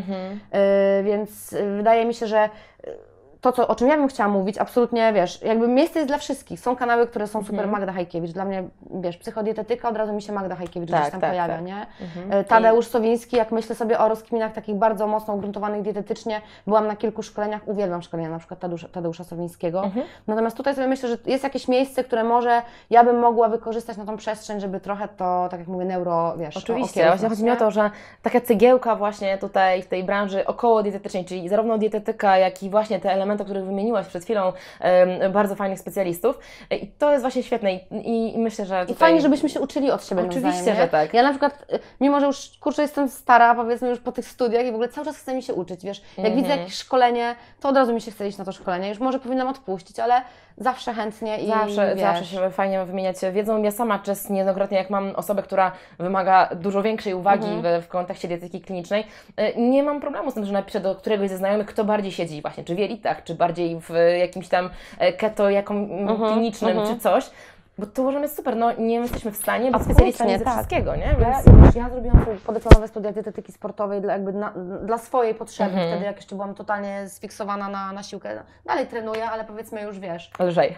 Więc wydaje mi się, że to, o czym ja bym chciała mówić, absolutnie, wiesz, jakby miejsce jest dla wszystkich. Są kanały, które są super, Magda Hajkiewicz. Dla mnie, wiesz, psychodietetyka, od razu mi się Magda Hajkiewicz gdzieś tam pojawia, nie? Tadeusz Sowiński, jak myślę sobie o rozkminach takich bardzo mocno ugruntowanych dietetycznie, byłam na kilku szkoleniach, uwielbiam szkolenia, na przykład Tadeusza Sowińskiego. Natomiast tutaj sobie myślę, że jest jakieś miejsce, które może ja bym mogła wykorzystać na tą przestrzeń, żeby trochę to, tak jak mówię, wiesz, oczywiście, właśnie chodzi mi o to, że taka cegiełka właśnie tutaj w tej branży około dietetycznej, czyli zarówno dietetyka, jak i właśnie te elementy, o których wymieniłaś przed chwilą, bardzo fajnych specjalistów. I to jest właśnie świetne i myślę, że tutaj... I fajnie, żebyśmy się uczyli od siebie. Oczywiście, że tak. Ja na przykład, mimo że już, kurczę, jestem stara, powiedzmy już po tych studiach i w ogóle cały czas chce mi się uczyć, wiesz, jak widzę jakieś szkolenie, to od razu mi się chce iść na to szkolenie, już może powinnam odpuścić, ale zawsze chętnie i Zawsze się fajnie wymieniać wiedzą. Ja sama niejednokrotnie, jak mam osobę, która wymaga dużo większej uwagi w kontekście dietetyki klinicznej, nie mam problemu z tym, że napiszę do któregoś ze znajomych, kto bardziej siedzi właśnie, czy w jelitach, czy bardziej w jakimś tam keto klinicznym, czy coś. Bo to uważam jest super, no nie jesteśmy w stanie być specjalistami ze wszystkiego, nie? Więc... Ja zrobiłam podyplomowe studia dietetyki sportowej dla swojej potrzeby, wtedy jak jeszcze byłam totalnie sfiksowana na siłkę. Dalej trenuję, ale powiedzmy już, wiesz... Lżej.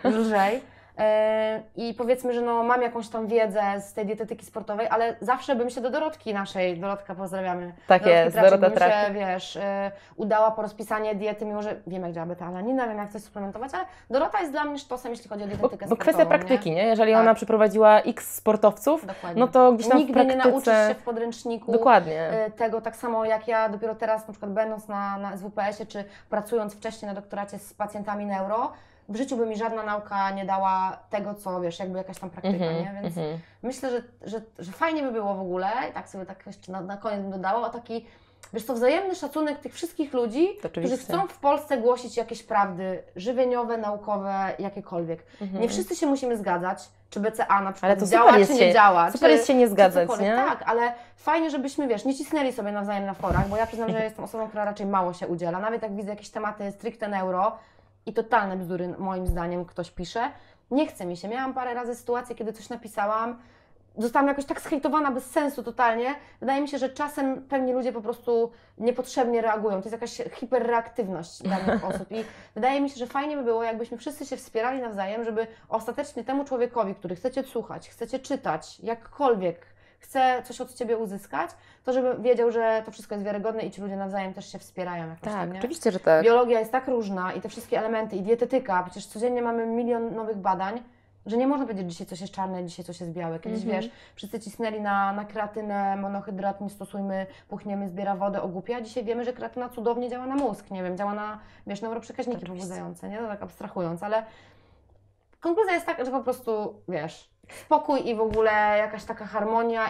I powiedzmy, że mam jakąś tam wiedzę z tej dietetyki sportowej, ale zawsze bym się do Dorotki naszej, Dorotka pozdrawiamy. Tak jest, Dorota Traczy. Bym się, wiesz, udała po rozpisanie diety, mimo że wiem jak działa beta-alanina, wiem jak coś suplementować, ale Dorota jest dla mnie sztosem, jeśli chodzi o dietetykę sportową. Bo kwestia praktyki, nie? Jeżeli ona przeprowadziła x sportowców, no to gdzieś tam nigdy w praktyce... nie nauczysz się w podręczniku tego, tak samo jak ja dopiero teraz, na przykład będąc na SWPS-ie, czy pracując wcześniej na doktoracie z pacjentami neuro, w życiu by mi żadna nauka nie dała tego, co wiesz, jakby jakaś tam praktyka, nie? Więc myślę, że fajnie by było w ogóle, tak sobie tak jeszcze na koniec bym dodała, o taki wiesz co, wzajemny szacunek tych wszystkich ludzi, którzy chcą w Polsce głosić jakieś prawdy żywieniowe, naukowe, jakiekolwiek. Nie wszyscy się musimy zgadzać, czy BCA na przykład działa, czy nie działa. Super jest się nie zgadzać, nie? Tak, ale fajnie, żebyśmy, wiesz, nie cisnęli sobie nawzajem na forach, bo ja przyznam, że jestem osobą, która raczej mało się udziela. Nawet jak widzę jakieś tematy stricte neuro i totalne bzdury, moim zdaniem, ktoś pisze, nie chce mi się. Miałam parę razy sytuację, kiedy coś napisałam, zostałam jakoś tak zhejtowana bez sensu totalnie. Wydaje mi się, że czasem pewni ludzie po prostu niepotrzebnie reagują. To jest jakaś hiperreaktywność danych osób i wydaje mi się, że fajnie by było, jakbyśmy wszyscy się wspierali nawzajem, żeby ostatecznie temu człowiekowi, który chcecie słuchać, chcecie czytać, jakkolwiek chce coś od Ciebie uzyskać, to żeby wiedział, że to wszystko jest wiarygodne i ci ludzie nawzajem też się wspierają jakoś. Tak, tam, oczywiście, że tak. Biologia jest tak różna i te wszystkie elementy, i dietetyka, przecież codziennie mamy milion nowych badań, że nie można powiedzieć, dzisiaj coś jest czarne, dzisiaj coś jest białe. Kiedyś, wiesz, wszyscy cisnęli na kreatynę, monohydrat, nie stosujmy, puchniemy, zbiera wodę, ogłupia, a dzisiaj wiemy, że kreatyna cudownie działa na mózg, nie wiem, działa na, wiesz, neuroprzekaźniki pobudzające, nie? No tak abstrahując, ale konkluzja jest taka, że po prostu, wiesz, spokój i w ogóle jakaś taka harmonia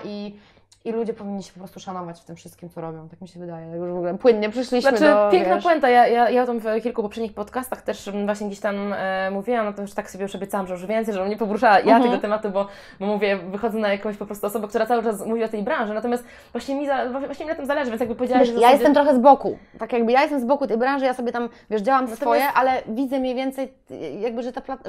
i ludzie powinni się po prostu szanować w tym wszystkim, co robią. Tak mi się wydaje. Już w ogóle płynnie przyszliśmy do... Piękna puenta. Ja o tym w kilku poprzednich podcastach też właśnie gdzieś tam mówiłam, no to już tak sobie już obiecałam, że już więcej, że mnie poruszała tego tematu, bo mówię, wychodzę na jakąś po prostu osobę, która cały czas mówi o tej branży, natomiast właśnie mi na tym zależy, więc jakby powiedziałaś, że ja jestem trochę z boku. Tak jakby ja jestem z boku tej branży, ja sobie tam, wiesz, działam swoje, ale widzę mniej więcej jakby,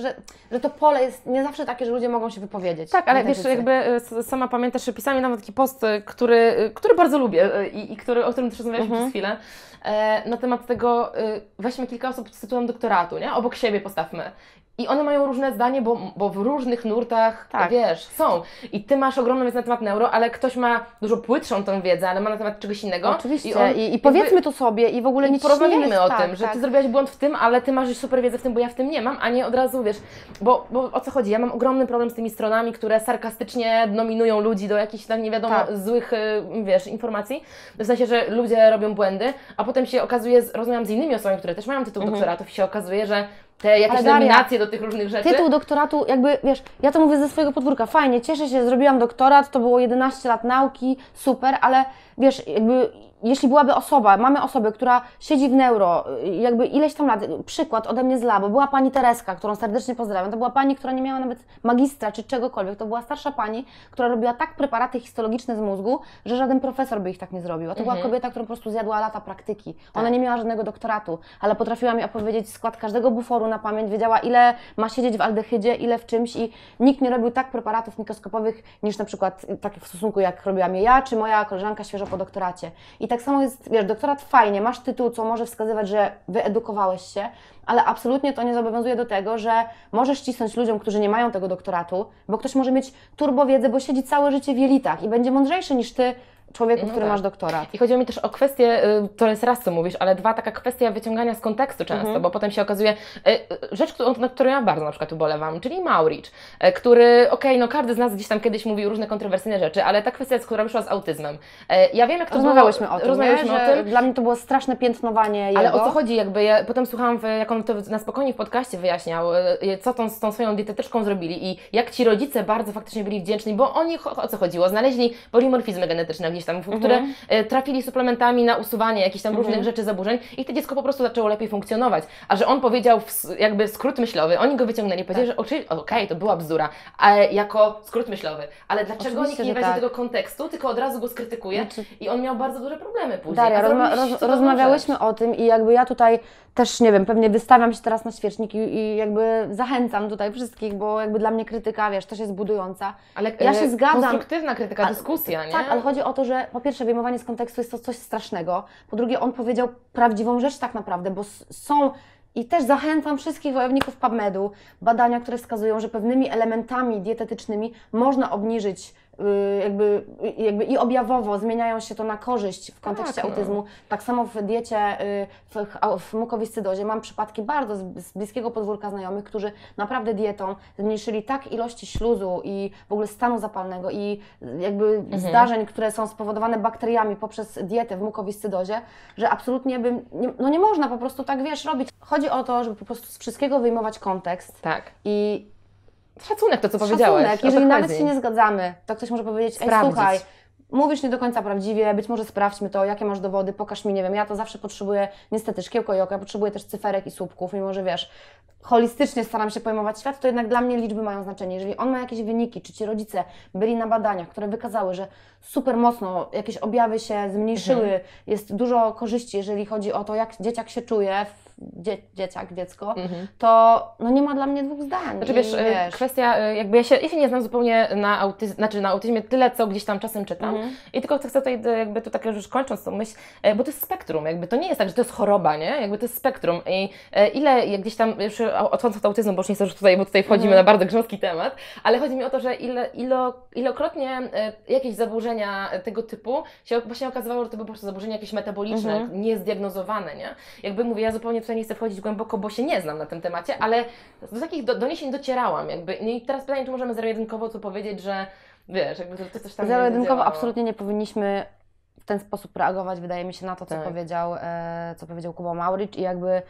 że to pole jest nie zawsze takie, że ludzie mogą się wypowiedzieć. Tak, ale wiesz, jakby sama pamiętasz, że pisałam nawet taki post, który bardzo lubię i o którym też rozmawialiśmy przez chwilę, na temat tego, weźmy kilka osób z tytułem doktoratu, nie? Obok siebie postawmy. I one mają różne zdanie, bo w różnych nurtach, wiesz, są. I Ty masz ogromną wiedzę na temat neuro, ale ktoś ma dużo płytszą tą wiedzę, ale ma na temat czegoś innego. Oczywiście. I powiedzmy to sobie i w ogóle nie porozmawiajmy o tym, że Ty zrobiłaś błąd w tym, ale Ty masz super wiedzę w tym, bo ja w tym nie mam, a nie od razu, wiesz, bo o co chodzi? Ja mam ogromny problem z tymi stronami, które sarkastycznie nominują ludzi do jakichś tam nie wiadomo złych, wiesz, informacji. W sensie, że ludzie robią błędy, a potem się okazuje, rozmawiam z innymi osobami, które też mają tytuł doktoratów i się okazuje, że te jakieś nominacje do tych różnych rzeczy. Tytuł doktoratu, jakby, wiesz, ja to mówię ze swojego podwórka, fajnie, cieszę się, zrobiłam doktorat, to było 11 lat nauki, super, ale wiesz, jakby jeśli byłaby osoba, mamy osobę, która siedzi w neuro, jakby ileś tam lat, przykład ode mnie z labu, była pani Tereska, którą serdecznie pozdrawiam, to była pani, która nie miała nawet magistra czy czegokolwiek, to była starsza pani, która robiła tak preparaty histologiczne z mózgu, że żaden profesor by ich tak nie zrobił, a to była kobieta, która po prostu zjadła lata praktyki, ona nie miała żadnego doktoratu, ale potrafiła mi opowiedzieć skład każdego buforu na pamięć, wiedziała ile ma siedzieć w aldehydzie, ile w czymś i nikt nie robił tak preparatów mikroskopowych niż na przykład takich w stosunku jak robiłam je ja, czy moja koleżanka świeżo po doktoracie. I tak samo jest, wiesz, doktorat fajnie, masz tytuł, co może wskazywać, że wyedukowałeś się, ale absolutnie to nie zobowiązuje do tego, że możesz cisnąć ludziom, którzy nie mają tego doktoratu, bo ktoś może mieć turbowiedzę, bo siedzi całe życie w jelitach i będzie mądrzejszy niż Ty, człowieku, który masz doktorat. I chodziło mi też o kwestię, to jest raz co mówisz, ale dwa, taka kwestia wyciągania z kontekstu często, bo potem się okazuje, rzecz, na którą ja bardzo na przykład ubolewam, czyli Mauricz, który, no każdy z nas gdzieś tam kiedyś mówił różne kontrowersyjne rzeczy, ale ta kwestia, która wyszła z autyzmem. Ja wiem, jak to rozmawiałyśmy było. Rozmawiałyśmy o tym. Dla mnie to było straszne piętnowanie jego. Ale o co chodzi, jakby ja potem słuchałam, jak on to na spokojnie w podcaście wyjaśniał, co z tą swoją dietetyczką zrobili i jak ci rodzice bardzo faktycznie byli wdzięczni, bo oni, o co chodziło, znaleźli polimorfizmy genetyczne gdzieś tam, które trafili suplementami na usuwanie jakichś tam różnych rzeczy, zaburzeń i to dziecko po prostu zaczęło lepiej funkcjonować. A że on powiedział jakby skrót myślowy, oni go wyciągnęli, powiedzieli, że okej, to była bzdura, ale jako skrót myślowy. Ale dlaczego nikt nie weźmie tego kontekstu, tylko od razu go skrytykuje i on miał bardzo duże problemy później. Daria, rozmawiałyśmy o tym i jakby ja tutaj też, nie wiem, pewnie wystawiam się teraz na świecznik i jakby zachęcam tutaj wszystkich, bo jakby dla mnie krytyka, wiesz, też jest budująca. Ale ja się zgadzam. Konstruktywna krytyka, dyskusja, nie? Tak, ale chodzi o to, że po pierwsze wyjmowanie z kontekstu jest to coś strasznego, po drugie on powiedział prawdziwą rzecz tak naprawdę, bo są i też zachęcam wszystkich wojowników PubMedu, badania, które wskazują, że pewnymi elementami dietetycznymi można obniżyć jakby i objawowo zmieniają się to na korzyść w kontekście autyzmu. Tak samo w diecie, w mukowiscydozie mam przypadki bardzo z bliskiego podwórka znajomych, którzy naprawdę dietą zmniejszyli tak ilości śluzu i w ogóle stanu zapalnego i jakby zdarzeń, które są spowodowane bakteriami poprzez dietę w mukowiscydozie, że absolutnie nie można po prostu tak, wiesz, robić. Chodzi o to, żeby po prostu z wszystkiego wyjmować kontekst. Tak. I szacunek, to co powiedziałaś. Jeżeli nawet się nie zgadzamy, to ktoś może powiedzieć, słuchaj, mówisz nie do końca prawdziwie, być może sprawdźmy to, jakie masz dowody, pokaż mi, nie wiem, ja to zawsze potrzebuję, niestety, szkiełko i oko, ja potrzebuję też cyferek i słupków, mimo że wiesz, holistycznie staram się pojmować świat, to jednak dla mnie liczby mają znaczenie. Jeżeli on ma jakieś wyniki, czy ci rodzice byli na badaniach, które wykazały, że super mocno jakieś objawy się zmniejszyły, jest dużo korzyści, jeżeli chodzi o to, jak dzieciak się czuje, dziecko, to no nie ma dla mnie dwóch zdań. Znaczy wiesz, kwestia, jakby ja się nie znam zupełnie na autyzmie tyle, co gdzieś tam czasem czytam i tylko chcę tutaj jakby tu tak już kończąc tą myśl, bo to jest spektrum, jakby to nie jest tak, że to jest choroba, nie? Jakby to jest spektrum i ile jak gdzieś tam, już odchodząc od autyzmu, bo już nie chcę, że tutaj, bo tutaj wchodzimy na bardzo grząski temat, ale chodzi mi o to, że ilokrotnie jakieś zaburzenia tego typu się właśnie okazywało, że to były po prostu zaburzenia jakieś metaboliczne, niezdiagnozowane, nie? Jakby mówię, ja zupełnie tutaj nie chcę wchodzić głęboko, bo się nie znam na tym temacie, ale do takich doniesień docierałam jakby. I teraz pytanie, czy możemy zero-jedynkowo tu powiedzieć, że wiesz, jakby to coś tam zero-jedynkowo absolutnie nie powinniśmy w ten sposób reagować, wydaje mi się, na to, co powiedział Kuba Mauricz i jakby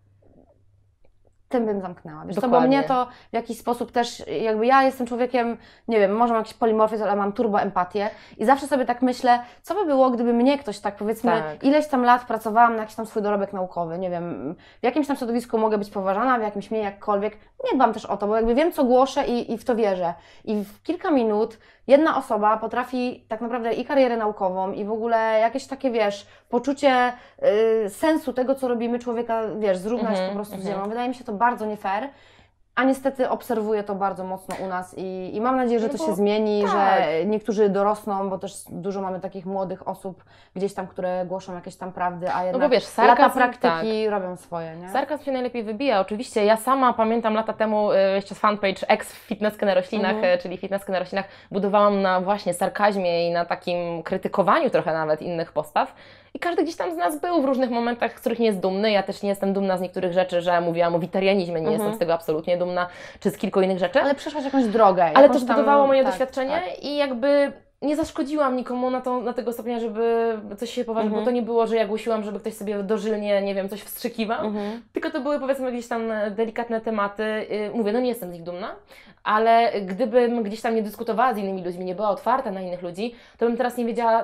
tym bym zamknęła. Wiesz co, bo mnie to w jakiś sposób też, jakby ja jestem człowiekiem, nie wiem, może mam jakiś polimorfizm, ale mam turboempatię i zawsze sobie tak myślę, co by było, gdyby mnie ktoś tak powiedzmy ileś tam lat pracowałam na jakiś tam swój dorobek naukowy, nie wiem, w jakimś tam środowisku mogę być poważana, w jakimś mniej jakkolwiek, nie dbam też o to, bo jakby wiem, co głoszę i w to wierzę. I w kilka minut jedna osoba potrafi tak naprawdę i karierę naukową i w ogóle jakieś takie, wiesz, poczucie sensu tego, co robimy, człowieka, wiesz, zrównać po prostu z ziemią. Wydaje mi się to bardzo nie fair, a niestety obserwuję to bardzo mocno u nas i mam nadzieję, że to się zmieni, że niektórzy dorosną, bo też dużo mamy takich młodych osób gdzieś tam, które głoszą jakieś tam prawdy, a jednak bo wiesz, lata praktyki robią swoje, nie? Sarkazm się najlepiej wybija, oczywiście. Ja sama pamiętam lata temu jeszcze z fanpage ex-fitnesskę na roślinach, czyli fitnesskę na roślinach, budowałam na właśnie sarkazmie i na takim krytykowaniu trochę nawet innych postaw. I każdy gdzieś tam z nas był w różnych momentach, z których nie jest dumny. Ja też nie jestem dumna z niektórych rzeczy, że mówiłam o witarianizmie, nie jestem z tego absolutnie dumna, czy z kilku innych rzeczy. Ale przeszłaś jakąś drogę. Ale to zbudowało moje doświadczenie i jakby nie zaszkodziłam nikomu na tego stopnia, żeby coś się poważnie, bo to nie było, że ja głosiłam, żeby ktoś sobie dożylnie, nie wiem, coś wstrzykiwał, tylko to były powiedzmy gdzieś tam delikatne tematy. Mówię, no nie jestem z nich dumna, ale gdybym gdzieś tam nie dyskutowała z innymi ludźmi, nie była otwarta na innych ludzi, to bym teraz nie wiedziała,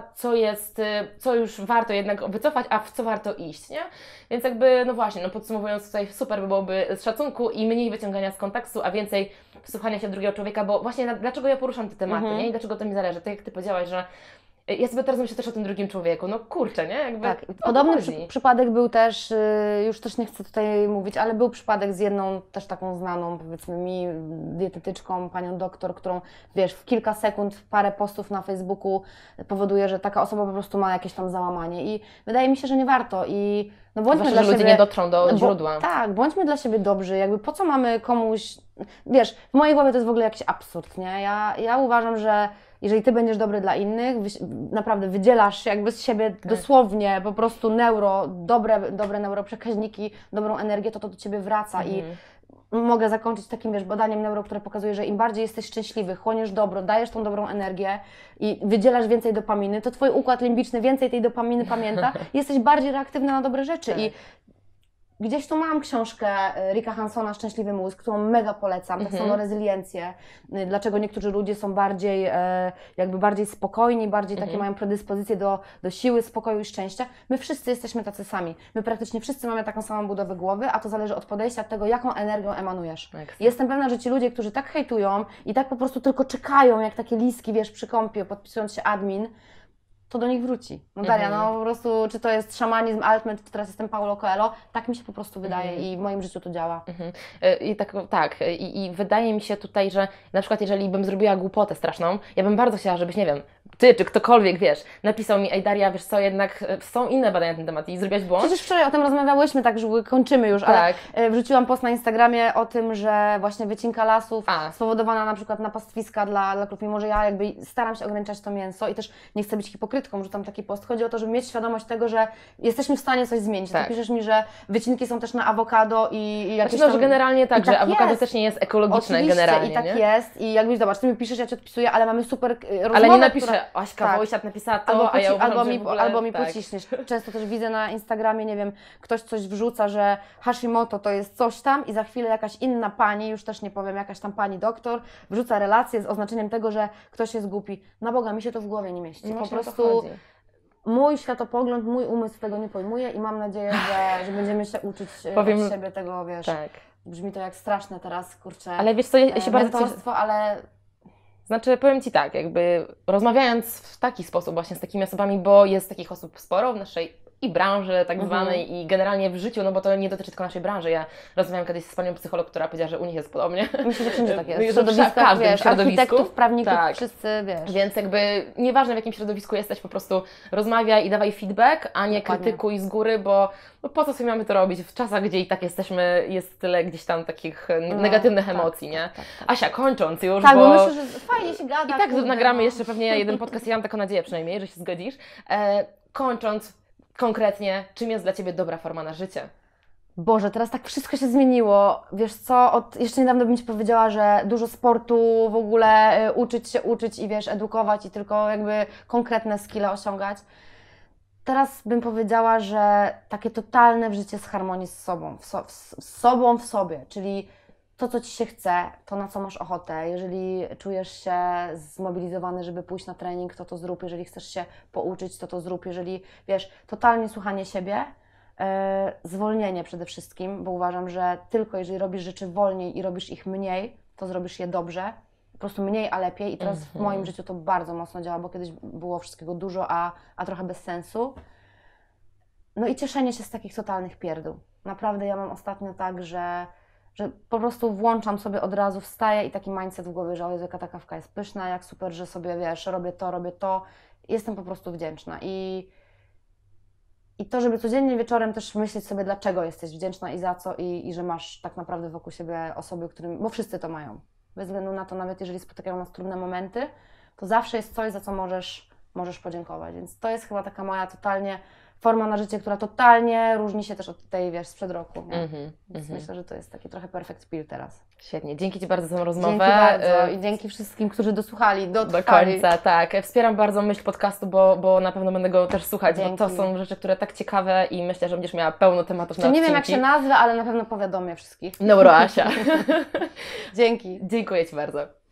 co już warto jednak wycofać, a w co warto iść, nie? Więc jakby, no właśnie, no podsumowując tutaj, super by byłoby z szacunku i mniej wyciągania z kontekstu, a więcej wsłuchania się w drugiego człowieka, bo właśnie dlaczego ja poruszam te tematy, nie? I dlaczego to mi zależy, tak jak Ty powiedziałaś, że ja sobie teraz myślę też o tym drugim człowieku, no kurczę, nie? Jakby tak, podobny przypadek był też, już też nie chcę tutaj mówić, ale był przypadek z jedną też taką znaną, powiedzmy mi, dietetyczką, panią doktor, którą, wiesz, w kilka sekund parę postów na Facebooku powoduje, że taka osoba po prostu ma jakieś tam załamanie i wydaje mi się, że nie warto i no bądźmy dla siebie, ludzie nie dotrą do źródła. Tak, bądźmy dla siebie dobrzy, jakby po co mamy komuś, wiesz, w mojej głowie to jest w ogóle jakiś absurd, nie? Ja uważam, że jeżeli Ty będziesz dobry dla innych, naprawdę wydzielasz jakby z siebie dosłownie po prostu dobre neuroprzekaźniki, dobrą energię, to do Ciebie wraca i mogę zakończyć takim, wiesz, badaniem neuro, które pokazuje, że im bardziej jesteś szczęśliwy, chłoniesz dobro, dajesz tą dobrą energię i wydzielasz więcej dopaminy, to Twój układ limbiczny więcej tej dopaminy pamięta i jesteś bardziej reaktywny na dobre rzeczy. I gdzieś tu mam książkę Ricka Hansona Szczęśliwy mózg, którą mega polecam, tak samo rezyliencję, dlaczego niektórzy ludzie są bardziej spokojni, bardziej takie mają predyspozycje do siły, spokoju i szczęścia. My wszyscy jesteśmy tacy sami. My praktycznie wszyscy mamy taką samą budowę głowy, a to zależy od podejścia, od tego, jaką energią emanujesz. Jestem pewna, że ci ludzie, którzy tak hejtują i tak po prostu tylko czekają, jak takie liski, wiesz, przy kąpie, podpisując się admin, to do nich wróci. No Daria, no po prostu, czy to jest szamanizm, altment, czy teraz jestem Paulo Coelho, tak mi się po prostu wydaje i w moim życiu to działa. I wydaje mi się tutaj, że na przykład jeżeli bym zrobiła głupotę straszną, ja bym bardzo chciała, żebyś, nie wiem, Ty czy ktokolwiek, wiesz, napisał mi, ej Daria, wiesz co, jednak są inne badania na ten temat i zrobiłaś błąd. Przecież wczoraj o tym rozmawiałyśmy, tak, że kończymy już, ale wrzuciłam post na Instagramie o tym, że właśnie wycinka lasów spowodowana na przykład na pastwiska dla krów, mimo że ja jakby staram się ograniczać to mięso i też nie chcę być hipokrytką, rzucam taki post. Chodzi o to, żeby mieć świadomość tego, że jesteśmy w stanie coś zmienić. Ty piszesz mi, że wycinki są też na awokado i jakieś że generalnie tak, że awokado też nie jest ekologiczne. Oczywiście, generalnie, i tak nie? jest i jakbyś, zobacz, Ty mi piszesz, ja Ci odpisuję, ale mamy super rozmowę, ale nie napiszę, Aśka Tak. Wojsiat napisała to, a ja uważam, że w ogóle, albo mi tak. pociśniesz. Często też widzę na Instagramie, nie wiem, ktoś coś wrzuca, że Hashimoto to jest coś tam i za chwilę jakaś inna pani, już też nie powiem, jakaś tam pani doktor, wrzuca relację z oznaczeniem tego, że ktoś jest głupi. Na Boga, mi się to w głowie nie mieści. No Po właśnie o to prostu chodzi. mój światopogląd, mój umysł tego nie pojmuje i mam nadzieję, że będziemy się uczyć Powiem- od siebie tego, wiesz. Tak. Brzmi to jak straszne teraz, kurczę. Ale wiesz co, ja się bardzo cieszę. mentorstwo, ale Znaczy, powiem Ci tak, jakby rozmawiając w taki sposób właśnie z takimi osobami, bo jest takich osób sporo w naszej i branży tak zwanej i generalnie w życiu, no bo to nie dotyczy tylko naszej branży. Ja rozmawiałam kiedyś z panią psycholog, która powiedziała, że u nich jest podobnie. myślę, że wszędzie tak jest. Że W środowiskach, w każdym wiesz, środowisku. architektów, prawników, Tak. wszyscy, wiesz. Więc jakby nieważne w jakim środowisku jesteś, po prostu rozmawiaj i dawaj feedback, a nie Dokładnie. krytykuj z góry, bo no po co sobie mamy to robić w czasach, gdzie i tak jesteśmy, jest tyle gdzieś tam takich negatywnych emocji, nie? Tak. Asia, kończąc już, Tak, bo bo myślę, że fajnie się gada. i tak kurde, nagramy no. jeszcze pewnie jeden podcast, ja mam taką nadzieję przynajmniej, że się zgodzisz. Kończąc konkretnie, czym jest dla Ciebie dobra forma na życie? Boże, teraz tak wszystko się zmieniło. Wiesz co, jeszcze niedawno bym Ci powiedziała, że dużo sportu, w ogóle uczyć i wiesz, edukować i tylko jakby konkretne skille osiągać. Teraz bym powiedziała, że takie totalne wżycie z harmonii z sobą, w sobie, czyli to, co Ci się chce, to, na co masz ochotę. Jeżeli czujesz się zmobilizowany, żeby pójść na trening, to zrób. Jeżeli chcesz się pouczyć, to zrób. Jeżeli, wiesz, totalnie słuchanie siebie, zwolnienie przede wszystkim, bo uważam, że tylko jeżeli robisz rzeczy wolniej i robisz ich mniej, to zrobisz je dobrze. Po prostu mniej, a lepiej. I teraz w moim życiu to bardzo mocno działa, bo kiedyś było wszystkiego dużo, a trochę bez sensu. No i cieszenie się z takich totalnych pierdół. Naprawdę ja mam ostatnio tak, że po prostu włączam sobie od razu, wstaję i taki mindset w głowie, że o Jezu, jaka ta kawka jest pyszna, jak super, że sobie, wiesz, robię to. Jestem po prostu wdzięczna. I to, żeby codziennie wieczorem też myśleć sobie, dlaczego jesteś wdzięczna i za co, i że masz tak naprawdę wokół siebie osoby, którym, bo wszyscy to mają. Bez względu na to, nawet jeżeli spotykają nas trudne momenty, to zawsze jest coś, za co możesz podziękować. Więc to jest chyba taka moja totalnie forma na życie, która totalnie różni się też od tej, wiesz, sprzed roku. Nie? Więc myślę, że to jest taki trochę perfect pill teraz. Świetnie, dzięki Ci bardzo za tę rozmowę. Dzięki bardzo i dzięki wszystkim, którzy dosłuchali, do dotrwali. końca, tak. Wspieram bardzo myśl podcastu, bo na pewno będę go też słuchać, Dzięki. bo to są rzeczy, które tak ciekawe i myślę, że będziesz miała pełno tematów na Nie odcinki. wiem, jak się nazwę, ale na pewno powiadomię wszystkich. Neuroasia. Dzięki. Dziękuję Ci bardzo.